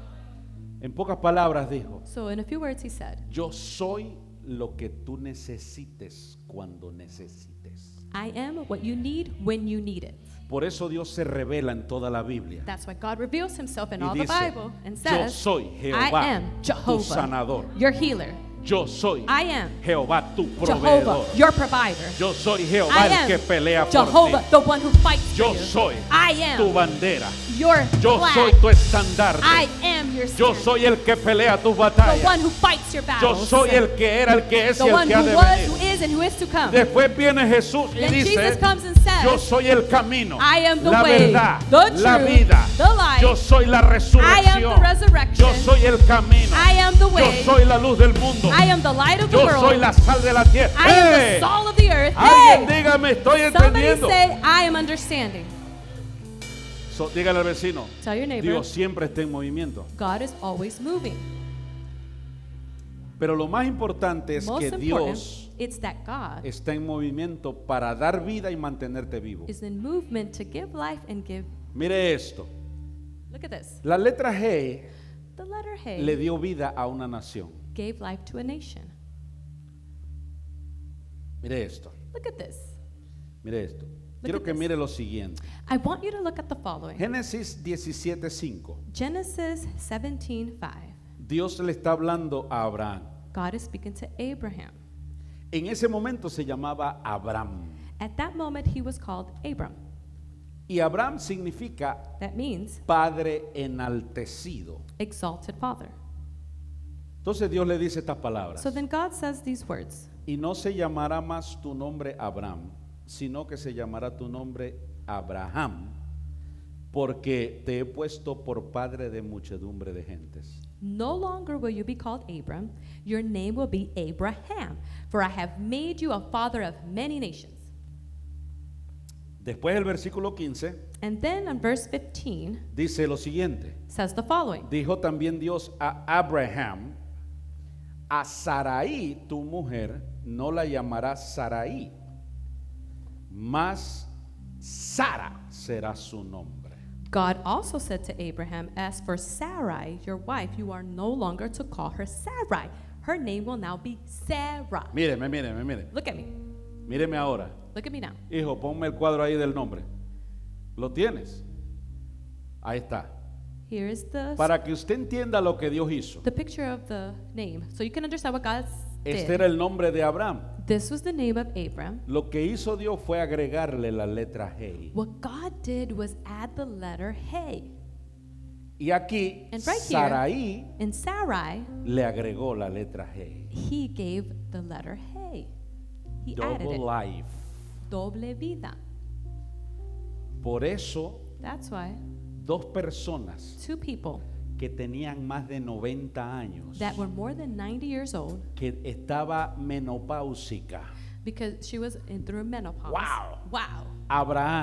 [SPEAKER 1] En pocas palabras dijo,
[SPEAKER 2] So in a few words he said,
[SPEAKER 1] yo soy lo que tú necesites cuando necesites.
[SPEAKER 2] I am what you need when you need it.
[SPEAKER 1] Por eso Dios se revela en toda la Biblia.
[SPEAKER 2] That's why God reveals himself in
[SPEAKER 1] Y
[SPEAKER 2] all the
[SPEAKER 1] dice,
[SPEAKER 2] Bible and
[SPEAKER 1] yo
[SPEAKER 2] says,
[SPEAKER 1] soy
[SPEAKER 2] I
[SPEAKER 1] Jehová,
[SPEAKER 2] am
[SPEAKER 1] tu
[SPEAKER 2] Jehovah,
[SPEAKER 1] sanador.
[SPEAKER 2] your healer.
[SPEAKER 1] Yo soy
[SPEAKER 2] I am
[SPEAKER 1] Jehová, tu
[SPEAKER 2] Jehovah,
[SPEAKER 1] proveedor.
[SPEAKER 2] your provider.
[SPEAKER 1] Yo soy Jehová
[SPEAKER 2] I
[SPEAKER 1] el
[SPEAKER 2] am
[SPEAKER 1] que pelea por
[SPEAKER 2] Jehovah,
[SPEAKER 1] ti.
[SPEAKER 2] the one who fights
[SPEAKER 1] Yo
[SPEAKER 2] for you.
[SPEAKER 1] soy
[SPEAKER 2] I
[SPEAKER 1] tu
[SPEAKER 2] am
[SPEAKER 1] bandera.
[SPEAKER 2] your
[SPEAKER 1] Yo
[SPEAKER 2] flag.
[SPEAKER 1] soy tu estandarte.
[SPEAKER 2] I am your
[SPEAKER 1] Yo
[SPEAKER 2] standard.
[SPEAKER 1] soy el que pelea tus
[SPEAKER 2] The
[SPEAKER 1] batallas.
[SPEAKER 2] one who fights your
[SPEAKER 1] Yo
[SPEAKER 2] battles.
[SPEAKER 1] soy el que era, el que es
[SPEAKER 2] the
[SPEAKER 1] y el
[SPEAKER 2] one
[SPEAKER 1] que
[SPEAKER 2] who
[SPEAKER 1] ha de
[SPEAKER 2] was, who
[SPEAKER 1] venir.
[SPEAKER 2] is, and who is to come.
[SPEAKER 1] Después viene Jesús y
[SPEAKER 2] Then
[SPEAKER 1] dice,
[SPEAKER 2] Jesus comes and says,
[SPEAKER 1] yo soy el camino,
[SPEAKER 2] I am the
[SPEAKER 1] la
[SPEAKER 2] way,
[SPEAKER 1] verdad,
[SPEAKER 2] the
[SPEAKER 1] la
[SPEAKER 2] truth,
[SPEAKER 1] vida.
[SPEAKER 2] the life.
[SPEAKER 1] Yo soy la
[SPEAKER 2] I am
[SPEAKER 1] resurrección.
[SPEAKER 2] the resurrection.
[SPEAKER 1] Yo soy el camino.
[SPEAKER 2] I am the
[SPEAKER 1] Yo
[SPEAKER 2] way.
[SPEAKER 1] soy la luz del mundo.
[SPEAKER 2] I am the light of the
[SPEAKER 1] Yo
[SPEAKER 2] world.
[SPEAKER 1] soy la sal de la tierra.
[SPEAKER 2] I am
[SPEAKER 1] ¡Eh!
[SPEAKER 2] the salt of the earth.
[SPEAKER 1] Alguien
[SPEAKER 2] Hey!
[SPEAKER 1] dígame, estoy
[SPEAKER 2] Somebody
[SPEAKER 1] entendiendo.
[SPEAKER 2] say, I am understanding.
[SPEAKER 1] So, dígale al vecino,
[SPEAKER 2] Tell your neighbor,
[SPEAKER 1] Dios siempre está en movimiento.
[SPEAKER 2] God is always moving.
[SPEAKER 1] Pero lo más importante es
[SPEAKER 2] Most
[SPEAKER 1] que
[SPEAKER 2] important,
[SPEAKER 1] Dios
[SPEAKER 2] it's that God
[SPEAKER 1] está en movimiento para dar vida y mantenerte vivo.
[SPEAKER 2] is in movement to give life and give.
[SPEAKER 1] Mire esto.
[SPEAKER 2] Look at this.
[SPEAKER 1] La letra G
[SPEAKER 2] The letter Hey
[SPEAKER 1] le dio vida a una nación.
[SPEAKER 2] gave life to a nation.
[SPEAKER 1] Mire esto.
[SPEAKER 2] Look at this.
[SPEAKER 1] Mire esto. Quiero
[SPEAKER 2] at
[SPEAKER 1] que
[SPEAKER 2] this.
[SPEAKER 1] mire lo siguiente.
[SPEAKER 2] I want you to look at the following.
[SPEAKER 1] Génesis diecisiete cinco.
[SPEAKER 2] Genesis seventeen five.
[SPEAKER 1] Dios le está hablando a Abraham.
[SPEAKER 2] God is speaking to Abraham.
[SPEAKER 1] En ese momento se llamaba Abraham.
[SPEAKER 2] At that moment, he was called Abram.
[SPEAKER 1] Y Abraham significa
[SPEAKER 2] That means
[SPEAKER 1] padre enaltecido.
[SPEAKER 2] exalted father.
[SPEAKER 1] Entonces Dios le dice estas palabras.
[SPEAKER 2] So then God says these words.
[SPEAKER 1] Y no se llamará más tu nombre Abraham, sino que se llamará tu nombre Abraham, porque te he puesto por padre de muchedumbre de gentes.
[SPEAKER 2] No longer will you be called Abram, your name will be Abraham, for I have made you a father of many nations.
[SPEAKER 1] Después el versículo quince
[SPEAKER 2] And then on verse fifteen
[SPEAKER 1] dice lo siguiente.
[SPEAKER 2] says the following.
[SPEAKER 1] Dijo también Dios a Abraham, a Sarai, tu mujer, no la llamarás Sarai, mas Sara será su nombre.
[SPEAKER 2] God also said to Abraham, as for Sarai, your wife, you are no longer to call her Sarai. Her name will now be Sarah.
[SPEAKER 1] Míreme, míreme, míreme.
[SPEAKER 2] Look at me.
[SPEAKER 1] Míreme ahora.
[SPEAKER 2] Look at me now.
[SPEAKER 1] Hijo, ponme el cuadro ahí del nombre. ¿Lo tienes? Ahí está.
[SPEAKER 2] Here is the,
[SPEAKER 1] Para que usted entienda lo que Dios hizo.
[SPEAKER 2] the picture of the name. So you can understand what God
[SPEAKER 1] Este
[SPEAKER 2] did.
[SPEAKER 1] era el nombre de Abraham.
[SPEAKER 2] This was the name of Abram.
[SPEAKER 1] Lo que hizo Dios fue agregarle la letra G.
[SPEAKER 2] What God did was add the letter Hey.
[SPEAKER 1] Y aquí
[SPEAKER 2] And right here,
[SPEAKER 1] Sarai
[SPEAKER 2] In Sarai,
[SPEAKER 1] le agregó la letra G.
[SPEAKER 2] he gave the letter Hey. He added
[SPEAKER 1] Double
[SPEAKER 2] it.
[SPEAKER 1] life.
[SPEAKER 2] Doble vida.
[SPEAKER 1] Por eso,
[SPEAKER 2] That's why
[SPEAKER 1] dos personas
[SPEAKER 2] two people
[SPEAKER 1] que tenían más de noventa años,
[SPEAKER 2] that were more than ninety years old,
[SPEAKER 1] que estaba menopáusica,
[SPEAKER 2] because she was in through menopause.
[SPEAKER 1] Wow.
[SPEAKER 2] Wow.
[SPEAKER 1] Abraham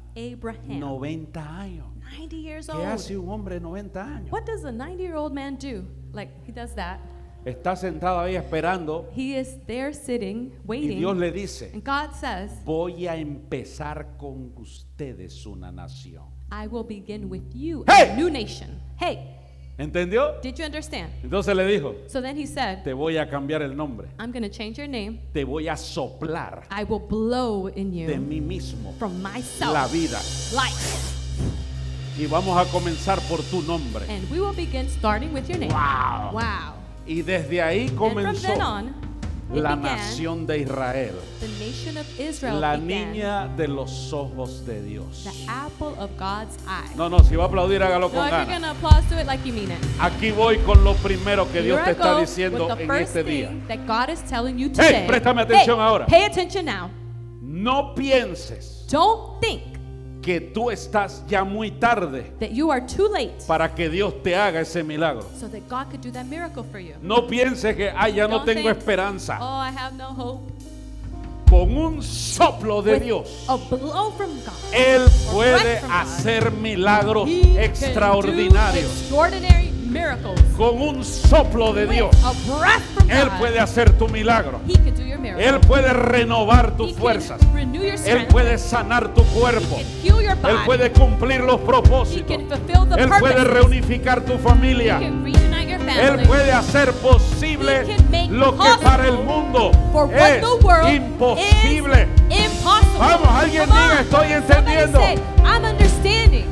[SPEAKER 2] Abraham.
[SPEAKER 1] noventa años.
[SPEAKER 2] ninety years
[SPEAKER 1] ¿Qué
[SPEAKER 2] old.
[SPEAKER 1] hace un hombre de noventa años?
[SPEAKER 2] What does a ninety-year-old man do? Like, he does that.
[SPEAKER 1] Está sentado ahí esperando
[SPEAKER 2] He is there sitting,
[SPEAKER 1] y
[SPEAKER 2] waiting.
[SPEAKER 1] Dios le dice,
[SPEAKER 2] And God says,
[SPEAKER 1] voy a empezar con ustedes una nación.
[SPEAKER 2] I will begin with you
[SPEAKER 1] Hey!
[SPEAKER 2] a new nation. Hey,
[SPEAKER 1] ¿Entendió?
[SPEAKER 2] did you understand?
[SPEAKER 1] Entonces le dijo,
[SPEAKER 2] So then he said,
[SPEAKER 1] te voy a cambiar el nombre.
[SPEAKER 2] I'm going to change your name.
[SPEAKER 1] Te voy a soplar
[SPEAKER 2] I will blow in
[SPEAKER 1] de
[SPEAKER 2] you
[SPEAKER 1] mí mismo
[SPEAKER 2] from myself
[SPEAKER 1] la vida.
[SPEAKER 2] life.
[SPEAKER 1] Y vamos a comenzar por tu nombre.
[SPEAKER 2] And we will begin starting with your name.
[SPEAKER 1] Wow.
[SPEAKER 2] Wow.
[SPEAKER 1] Y desde ahí
[SPEAKER 2] And from
[SPEAKER 1] comenzó
[SPEAKER 2] then on, it
[SPEAKER 1] la
[SPEAKER 2] began,
[SPEAKER 1] nación de Israel.
[SPEAKER 2] the nation of Israel
[SPEAKER 1] La
[SPEAKER 2] began,
[SPEAKER 1] niña de los ojos de Dios.
[SPEAKER 2] the apple of God's eye.
[SPEAKER 1] No, no, si va a aplaudir, hágalo
[SPEAKER 2] No,
[SPEAKER 1] con
[SPEAKER 2] if you're going
[SPEAKER 1] ganas.
[SPEAKER 2] to applause to it like you mean it.
[SPEAKER 1] Aquí voy con lo primero que Dios
[SPEAKER 2] Here
[SPEAKER 1] te
[SPEAKER 2] I
[SPEAKER 1] está
[SPEAKER 2] go
[SPEAKER 1] diciendo
[SPEAKER 2] with the
[SPEAKER 1] en
[SPEAKER 2] first
[SPEAKER 1] este día.
[SPEAKER 2] thing that God is telling you today.
[SPEAKER 1] préstame atención
[SPEAKER 2] Hey,
[SPEAKER 1] ahora.
[SPEAKER 2] Pay attention now.
[SPEAKER 1] No pienses
[SPEAKER 2] Don't think
[SPEAKER 1] que tú estás ya muy tarde
[SPEAKER 2] that you are too late
[SPEAKER 1] para que Dios te haga ese milagro.
[SPEAKER 2] so that God could do that miracle for you.
[SPEAKER 1] No pienses que, ay, ya no
[SPEAKER 2] Don't
[SPEAKER 1] tengo
[SPEAKER 2] think,
[SPEAKER 1] esperanza.
[SPEAKER 2] Oh, I have no hope.
[SPEAKER 1] Con un soplo de
[SPEAKER 2] With
[SPEAKER 1] Dios,
[SPEAKER 2] a blow from God.
[SPEAKER 1] Él
[SPEAKER 2] a
[SPEAKER 1] puede
[SPEAKER 2] breath from God,
[SPEAKER 1] hacer milagros
[SPEAKER 2] He can do
[SPEAKER 1] extraordinarios.
[SPEAKER 2] extraordinary miracles.
[SPEAKER 1] Con un soplo de
[SPEAKER 2] With
[SPEAKER 1] Dios,
[SPEAKER 2] a breath from
[SPEAKER 1] Él
[SPEAKER 2] God,
[SPEAKER 1] puede hacer tu milagro.
[SPEAKER 2] He can do your miracle.
[SPEAKER 1] Él puede renovar tus
[SPEAKER 2] He can
[SPEAKER 1] fuerzas.
[SPEAKER 2] renew your
[SPEAKER 1] Él
[SPEAKER 2] strength.
[SPEAKER 1] puede sanar tu cuerpo.
[SPEAKER 2] He can heal your body.
[SPEAKER 1] Él puede cumplir los
[SPEAKER 2] He
[SPEAKER 1] propósitos.
[SPEAKER 2] can fulfill the
[SPEAKER 1] Él puede
[SPEAKER 2] purposes.
[SPEAKER 1] reunificar tu
[SPEAKER 2] He
[SPEAKER 1] familia.
[SPEAKER 2] can reunite your family.
[SPEAKER 1] Él puede hacer posible
[SPEAKER 2] He can make
[SPEAKER 1] lo que
[SPEAKER 2] possible
[SPEAKER 1] para el mundo
[SPEAKER 2] for what
[SPEAKER 1] es
[SPEAKER 2] the world
[SPEAKER 1] imposible.
[SPEAKER 2] is impossible.
[SPEAKER 1] Vamos, alguien
[SPEAKER 2] Come
[SPEAKER 1] diga,
[SPEAKER 2] on.
[SPEAKER 1] estoy
[SPEAKER 2] Somebody
[SPEAKER 1] entendiendo.
[SPEAKER 2] say, I'm understanding.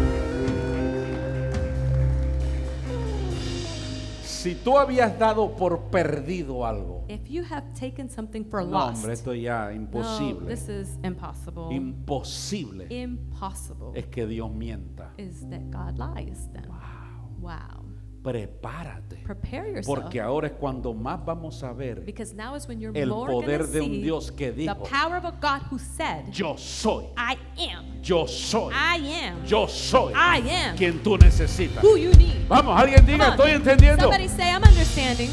[SPEAKER 1] Si tú habías dado por perdido algo,
[SPEAKER 2] If you have taken something for
[SPEAKER 1] no,
[SPEAKER 2] lost,
[SPEAKER 1] hombre, esto ya
[SPEAKER 2] no,
[SPEAKER 1] imposible.
[SPEAKER 2] this is impossible.
[SPEAKER 1] Imposible
[SPEAKER 2] Impossible
[SPEAKER 1] es que Dios mienta.
[SPEAKER 2] is that God lies then.
[SPEAKER 1] Wow.
[SPEAKER 2] Wow.
[SPEAKER 1] Prepárate,
[SPEAKER 2] Prepare yourself.
[SPEAKER 1] porque ahora es cuando más vamos a ver
[SPEAKER 2] Because now is when you're
[SPEAKER 1] el
[SPEAKER 2] more
[SPEAKER 1] poder
[SPEAKER 2] gonna
[SPEAKER 1] de un
[SPEAKER 2] see
[SPEAKER 1] Dios que
[SPEAKER 2] the
[SPEAKER 1] dijo,
[SPEAKER 2] power of a God who said,
[SPEAKER 1] yo soy,
[SPEAKER 2] I am,
[SPEAKER 1] yo soy,
[SPEAKER 2] I am,
[SPEAKER 1] yo soy
[SPEAKER 2] I am
[SPEAKER 1] quien tú necesitas.
[SPEAKER 2] who you need.
[SPEAKER 1] Vamos, alguien
[SPEAKER 2] Come
[SPEAKER 1] diga,
[SPEAKER 2] on.
[SPEAKER 1] estoy entendiendo.
[SPEAKER 2] Somebody say, I'm understanding.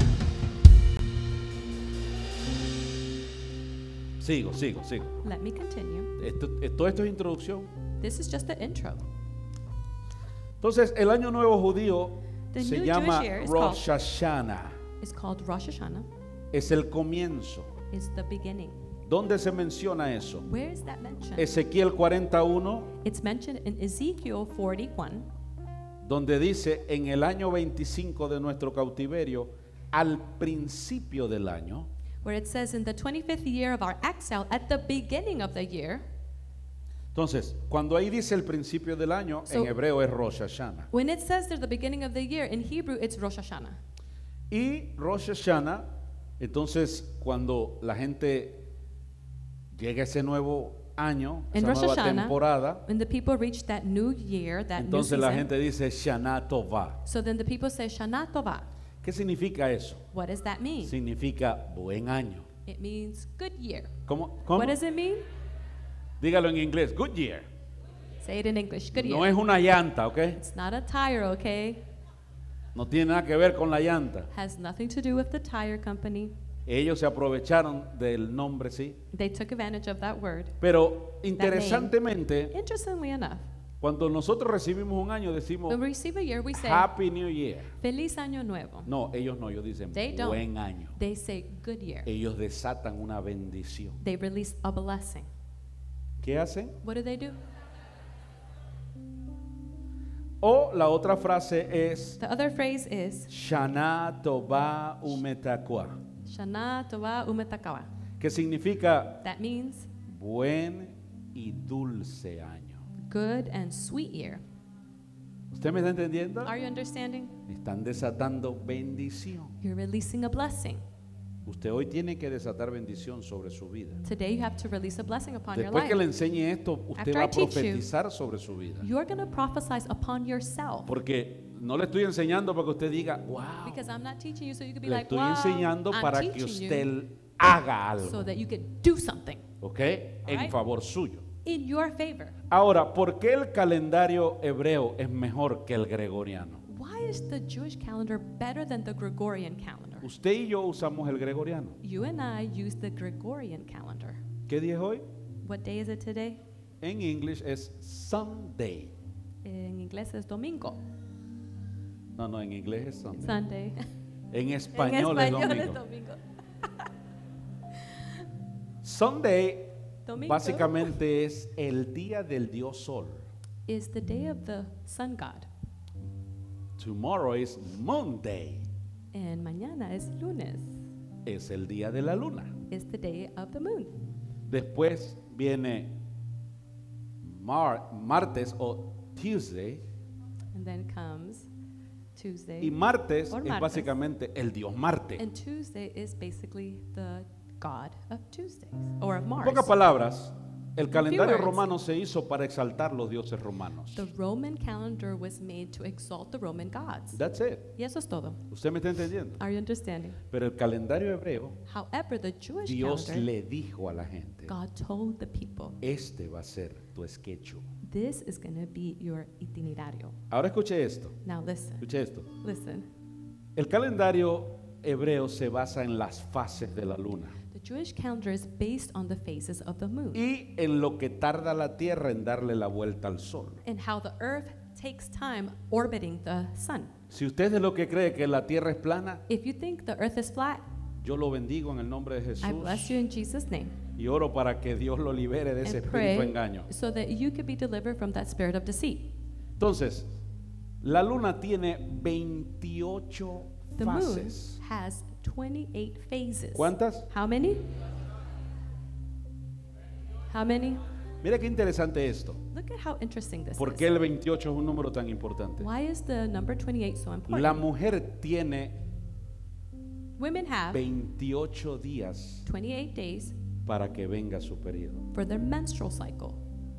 [SPEAKER 1] Sigo, sigo, sigo.
[SPEAKER 2] Let me continue.
[SPEAKER 1] Esto, todo esto es introducción.
[SPEAKER 2] This is just the intro.
[SPEAKER 1] Entonces, el año nuevo judío
[SPEAKER 2] The
[SPEAKER 1] se
[SPEAKER 2] new
[SPEAKER 1] llama
[SPEAKER 2] Jewish year is
[SPEAKER 1] Rosh Hashanah.
[SPEAKER 2] It's called Rosh Hashanah.
[SPEAKER 1] Es el comienzo.
[SPEAKER 2] It's the beginning.
[SPEAKER 1] ¿Dónde se menciona eso?
[SPEAKER 2] Where is that mentioned?
[SPEAKER 1] Ezequiel cuarenta y uno,
[SPEAKER 2] It's mentioned in Ezekiel forty-one,
[SPEAKER 1] donde dice, en el año veinticinco de nuestro cautiverio, al principio del año,
[SPEAKER 2] where it says, in the twenty-fifth year of our exile, at the beginning of the year.
[SPEAKER 1] entonces, cuando ahí dice el principio del año,
[SPEAKER 2] So-
[SPEAKER 1] en hebreo es Rosh Hashanah.
[SPEAKER 2] When it says there's the beginning of the year, in Hebrew it's Rosh Hashanah.
[SPEAKER 1] Y Rosh Hashanah, entonces, cuando la gente llega a ese nuevo año,
[SPEAKER 2] In
[SPEAKER 1] esa
[SPEAKER 2] Rosh
[SPEAKER 1] nueva
[SPEAKER 2] Hashanah,
[SPEAKER 1] temporada,
[SPEAKER 2] when the people reach that new year, that new
[SPEAKER 1] entonces la
[SPEAKER 2] season,
[SPEAKER 1] gente dice Shana Tova.
[SPEAKER 2] so then the people say Shana Tova.
[SPEAKER 1] ¿Qué significa eso?
[SPEAKER 2] What does that mean?
[SPEAKER 1] Significa buen año.
[SPEAKER 2] It means good year.
[SPEAKER 1] ¿Cómo? ¿Cómo?
[SPEAKER 2] What does it mean?
[SPEAKER 1] Dígalo en inglés, good year.
[SPEAKER 2] Say it in English. Good year.
[SPEAKER 1] No es una llanta, ¿ok?
[SPEAKER 2] It's not a tire, okay?
[SPEAKER 1] No tiene nada que ver con la llanta.
[SPEAKER 2] Has nothing to do with the tire company.
[SPEAKER 1] Ellos se aprovecharon del nombre, sí.
[SPEAKER 2] They took advantage of that word.
[SPEAKER 1] Pero interesantemente,
[SPEAKER 2] Interestingly enough,
[SPEAKER 1] cuando nosotros recibimos un año, decimos
[SPEAKER 2] when we receive a year, we say,
[SPEAKER 1] Happy New Year.
[SPEAKER 2] Feliz Año Nuevo.
[SPEAKER 1] No, ellos no, ellos dicen
[SPEAKER 2] They don't.
[SPEAKER 1] buen año.
[SPEAKER 2] They say good year.
[SPEAKER 1] Ellos desatan una bendición.
[SPEAKER 2] They release a blessing.
[SPEAKER 1] ¿Qué hacen?
[SPEAKER 2] What do they do?
[SPEAKER 1] O la otra frase es
[SPEAKER 2] The other phrase is
[SPEAKER 1] Shana Tova Umetakwa,
[SPEAKER 2] Shana Tova Umetakawa.
[SPEAKER 1] que significa
[SPEAKER 2] That means
[SPEAKER 1] buen y dulce año.
[SPEAKER 2] good and sweet year.
[SPEAKER 1] ¿Usted me está entendiendo?
[SPEAKER 2] Are you understanding?
[SPEAKER 1] Están desatando bendición.
[SPEAKER 2] You're releasing a blessing.
[SPEAKER 1] Usted hoy tiene que desatar bendición sobre su vida.
[SPEAKER 2] Today you have to release a blessing upon your
[SPEAKER 1] Después que le
[SPEAKER 2] life.
[SPEAKER 1] enseñe esto, usted
[SPEAKER 2] After
[SPEAKER 1] va
[SPEAKER 2] I
[SPEAKER 1] a
[SPEAKER 2] teach you,
[SPEAKER 1] profetizar sobre su vida.
[SPEAKER 2] You're going to prophesy upon yourself.
[SPEAKER 1] Porque no le estoy enseñando para que usted diga, wow.
[SPEAKER 2] Because I'm not teaching you so you can be
[SPEAKER 1] Le
[SPEAKER 2] like,
[SPEAKER 1] estoy
[SPEAKER 2] wow,
[SPEAKER 1] enseñando
[SPEAKER 2] I'm
[SPEAKER 1] para que
[SPEAKER 2] teaching
[SPEAKER 1] usted
[SPEAKER 2] you
[SPEAKER 1] haga algo.
[SPEAKER 2] so that you can do something
[SPEAKER 1] ¿Ok? En
[SPEAKER 2] Alright.
[SPEAKER 1] favor suyo.
[SPEAKER 2] in your favor.
[SPEAKER 1] Ahora, ¿por qué el calendario hebreo es mejor que el gregoriano?
[SPEAKER 2] Why is the Jewish calendar better than the Gregorian calendar?
[SPEAKER 1] Usted y yo usamos el gregoriano.
[SPEAKER 2] You and I use the Gregorian calendar.
[SPEAKER 1] ¿Qué día es hoy?
[SPEAKER 2] What day is it today?
[SPEAKER 1] en inglés es Sunday.
[SPEAKER 2] En inglés es domingo.
[SPEAKER 1] No, no, en inglés es Sunday.
[SPEAKER 2] Sunday.
[SPEAKER 1] En
[SPEAKER 2] En
[SPEAKER 1] español, es
[SPEAKER 2] español
[SPEAKER 1] domingo.
[SPEAKER 2] es domingo.
[SPEAKER 1] Sunday
[SPEAKER 2] Domingo
[SPEAKER 1] básicamente es el día del Dios Sol.
[SPEAKER 2] is the day of the sun god.
[SPEAKER 1] Tomorrow is Monday.
[SPEAKER 2] And mañana es lunes.
[SPEAKER 1] Es el día de la luna.
[SPEAKER 2] It's the day of the moon.
[SPEAKER 1] Después viene mar- martes o Tuesday.
[SPEAKER 2] And then comes Tuesday.
[SPEAKER 1] Y martes
[SPEAKER 2] Or
[SPEAKER 1] es
[SPEAKER 2] martes.
[SPEAKER 1] básicamente el Dios Marte.
[SPEAKER 2] And Tuesday is basically the god of Tuesdays or of
[SPEAKER 1] En
[SPEAKER 2] Mars.
[SPEAKER 1] pocas palabras, el calendario
[SPEAKER 2] words.
[SPEAKER 1] romano se hizo para exaltar los dioses romanos.
[SPEAKER 2] The Roman calendar was made to exalt the Roman gods.
[SPEAKER 1] That's it.
[SPEAKER 2] Y eso es todo.
[SPEAKER 1] ¿Usted me está entendiendo?
[SPEAKER 2] Are you understanding?
[SPEAKER 1] Pero el calendario hebreo,
[SPEAKER 2] However, the Jewish
[SPEAKER 1] Dios
[SPEAKER 2] calendar,
[SPEAKER 1] le dijo a la gente,
[SPEAKER 2] God told the people,
[SPEAKER 1] este va a ser tu sketch.
[SPEAKER 2] this is going to be your itinerario.
[SPEAKER 1] Ahora escuche esto,
[SPEAKER 2] Now listen,
[SPEAKER 1] escuche esto.
[SPEAKER 2] listen.
[SPEAKER 1] El calendario hebreo se basa en las fases de la luna
[SPEAKER 2] The Jewish calendar is based on the phases of the moon
[SPEAKER 1] y en lo que tarda la tierra en darle la vuelta al sol.
[SPEAKER 2] and how the earth takes time orbiting the sun.
[SPEAKER 1] Si usted es de lo que cree que la tierra es plana,
[SPEAKER 2] If you think the earth is flat,
[SPEAKER 1] yo lo bendigo en el nombre de
[SPEAKER 2] I bless
[SPEAKER 1] Jesús
[SPEAKER 2] you in Jesus' name.
[SPEAKER 1] y oro para que Dios lo libere de ese
[SPEAKER 2] And
[SPEAKER 1] espíritu de
[SPEAKER 2] pray
[SPEAKER 1] engaño.
[SPEAKER 2] so that you could be delivered from that spirit of deceit.
[SPEAKER 1] Entonces, la luna tiene veintiocho
[SPEAKER 2] The moon
[SPEAKER 1] fases.
[SPEAKER 2] has twenty-eight phases.
[SPEAKER 1] ¿Cuántas?
[SPEAKER 2] How many? How many?
[SPEAKER 1] Mira qué interesante esto.
[SPEAKER 2] Look at how interesting this
[SPEAKER 1] ¿Por qué
[SPEAKER 2] is.
[SPEAKER 1] el veintiocho es un número tan importante?
[SPEAKER 2] Why is the number twenty-eight so important?
[SPEAKER 1] La mujer tiene
[SPEAKER 2] Women have
[SPEAKER 1] veintiocho días
[SPEAKER 2] twenty-eight days
[SPEAKER 1] para que venga su periodo.
[SPEAKER 2] for their menstrual cycle.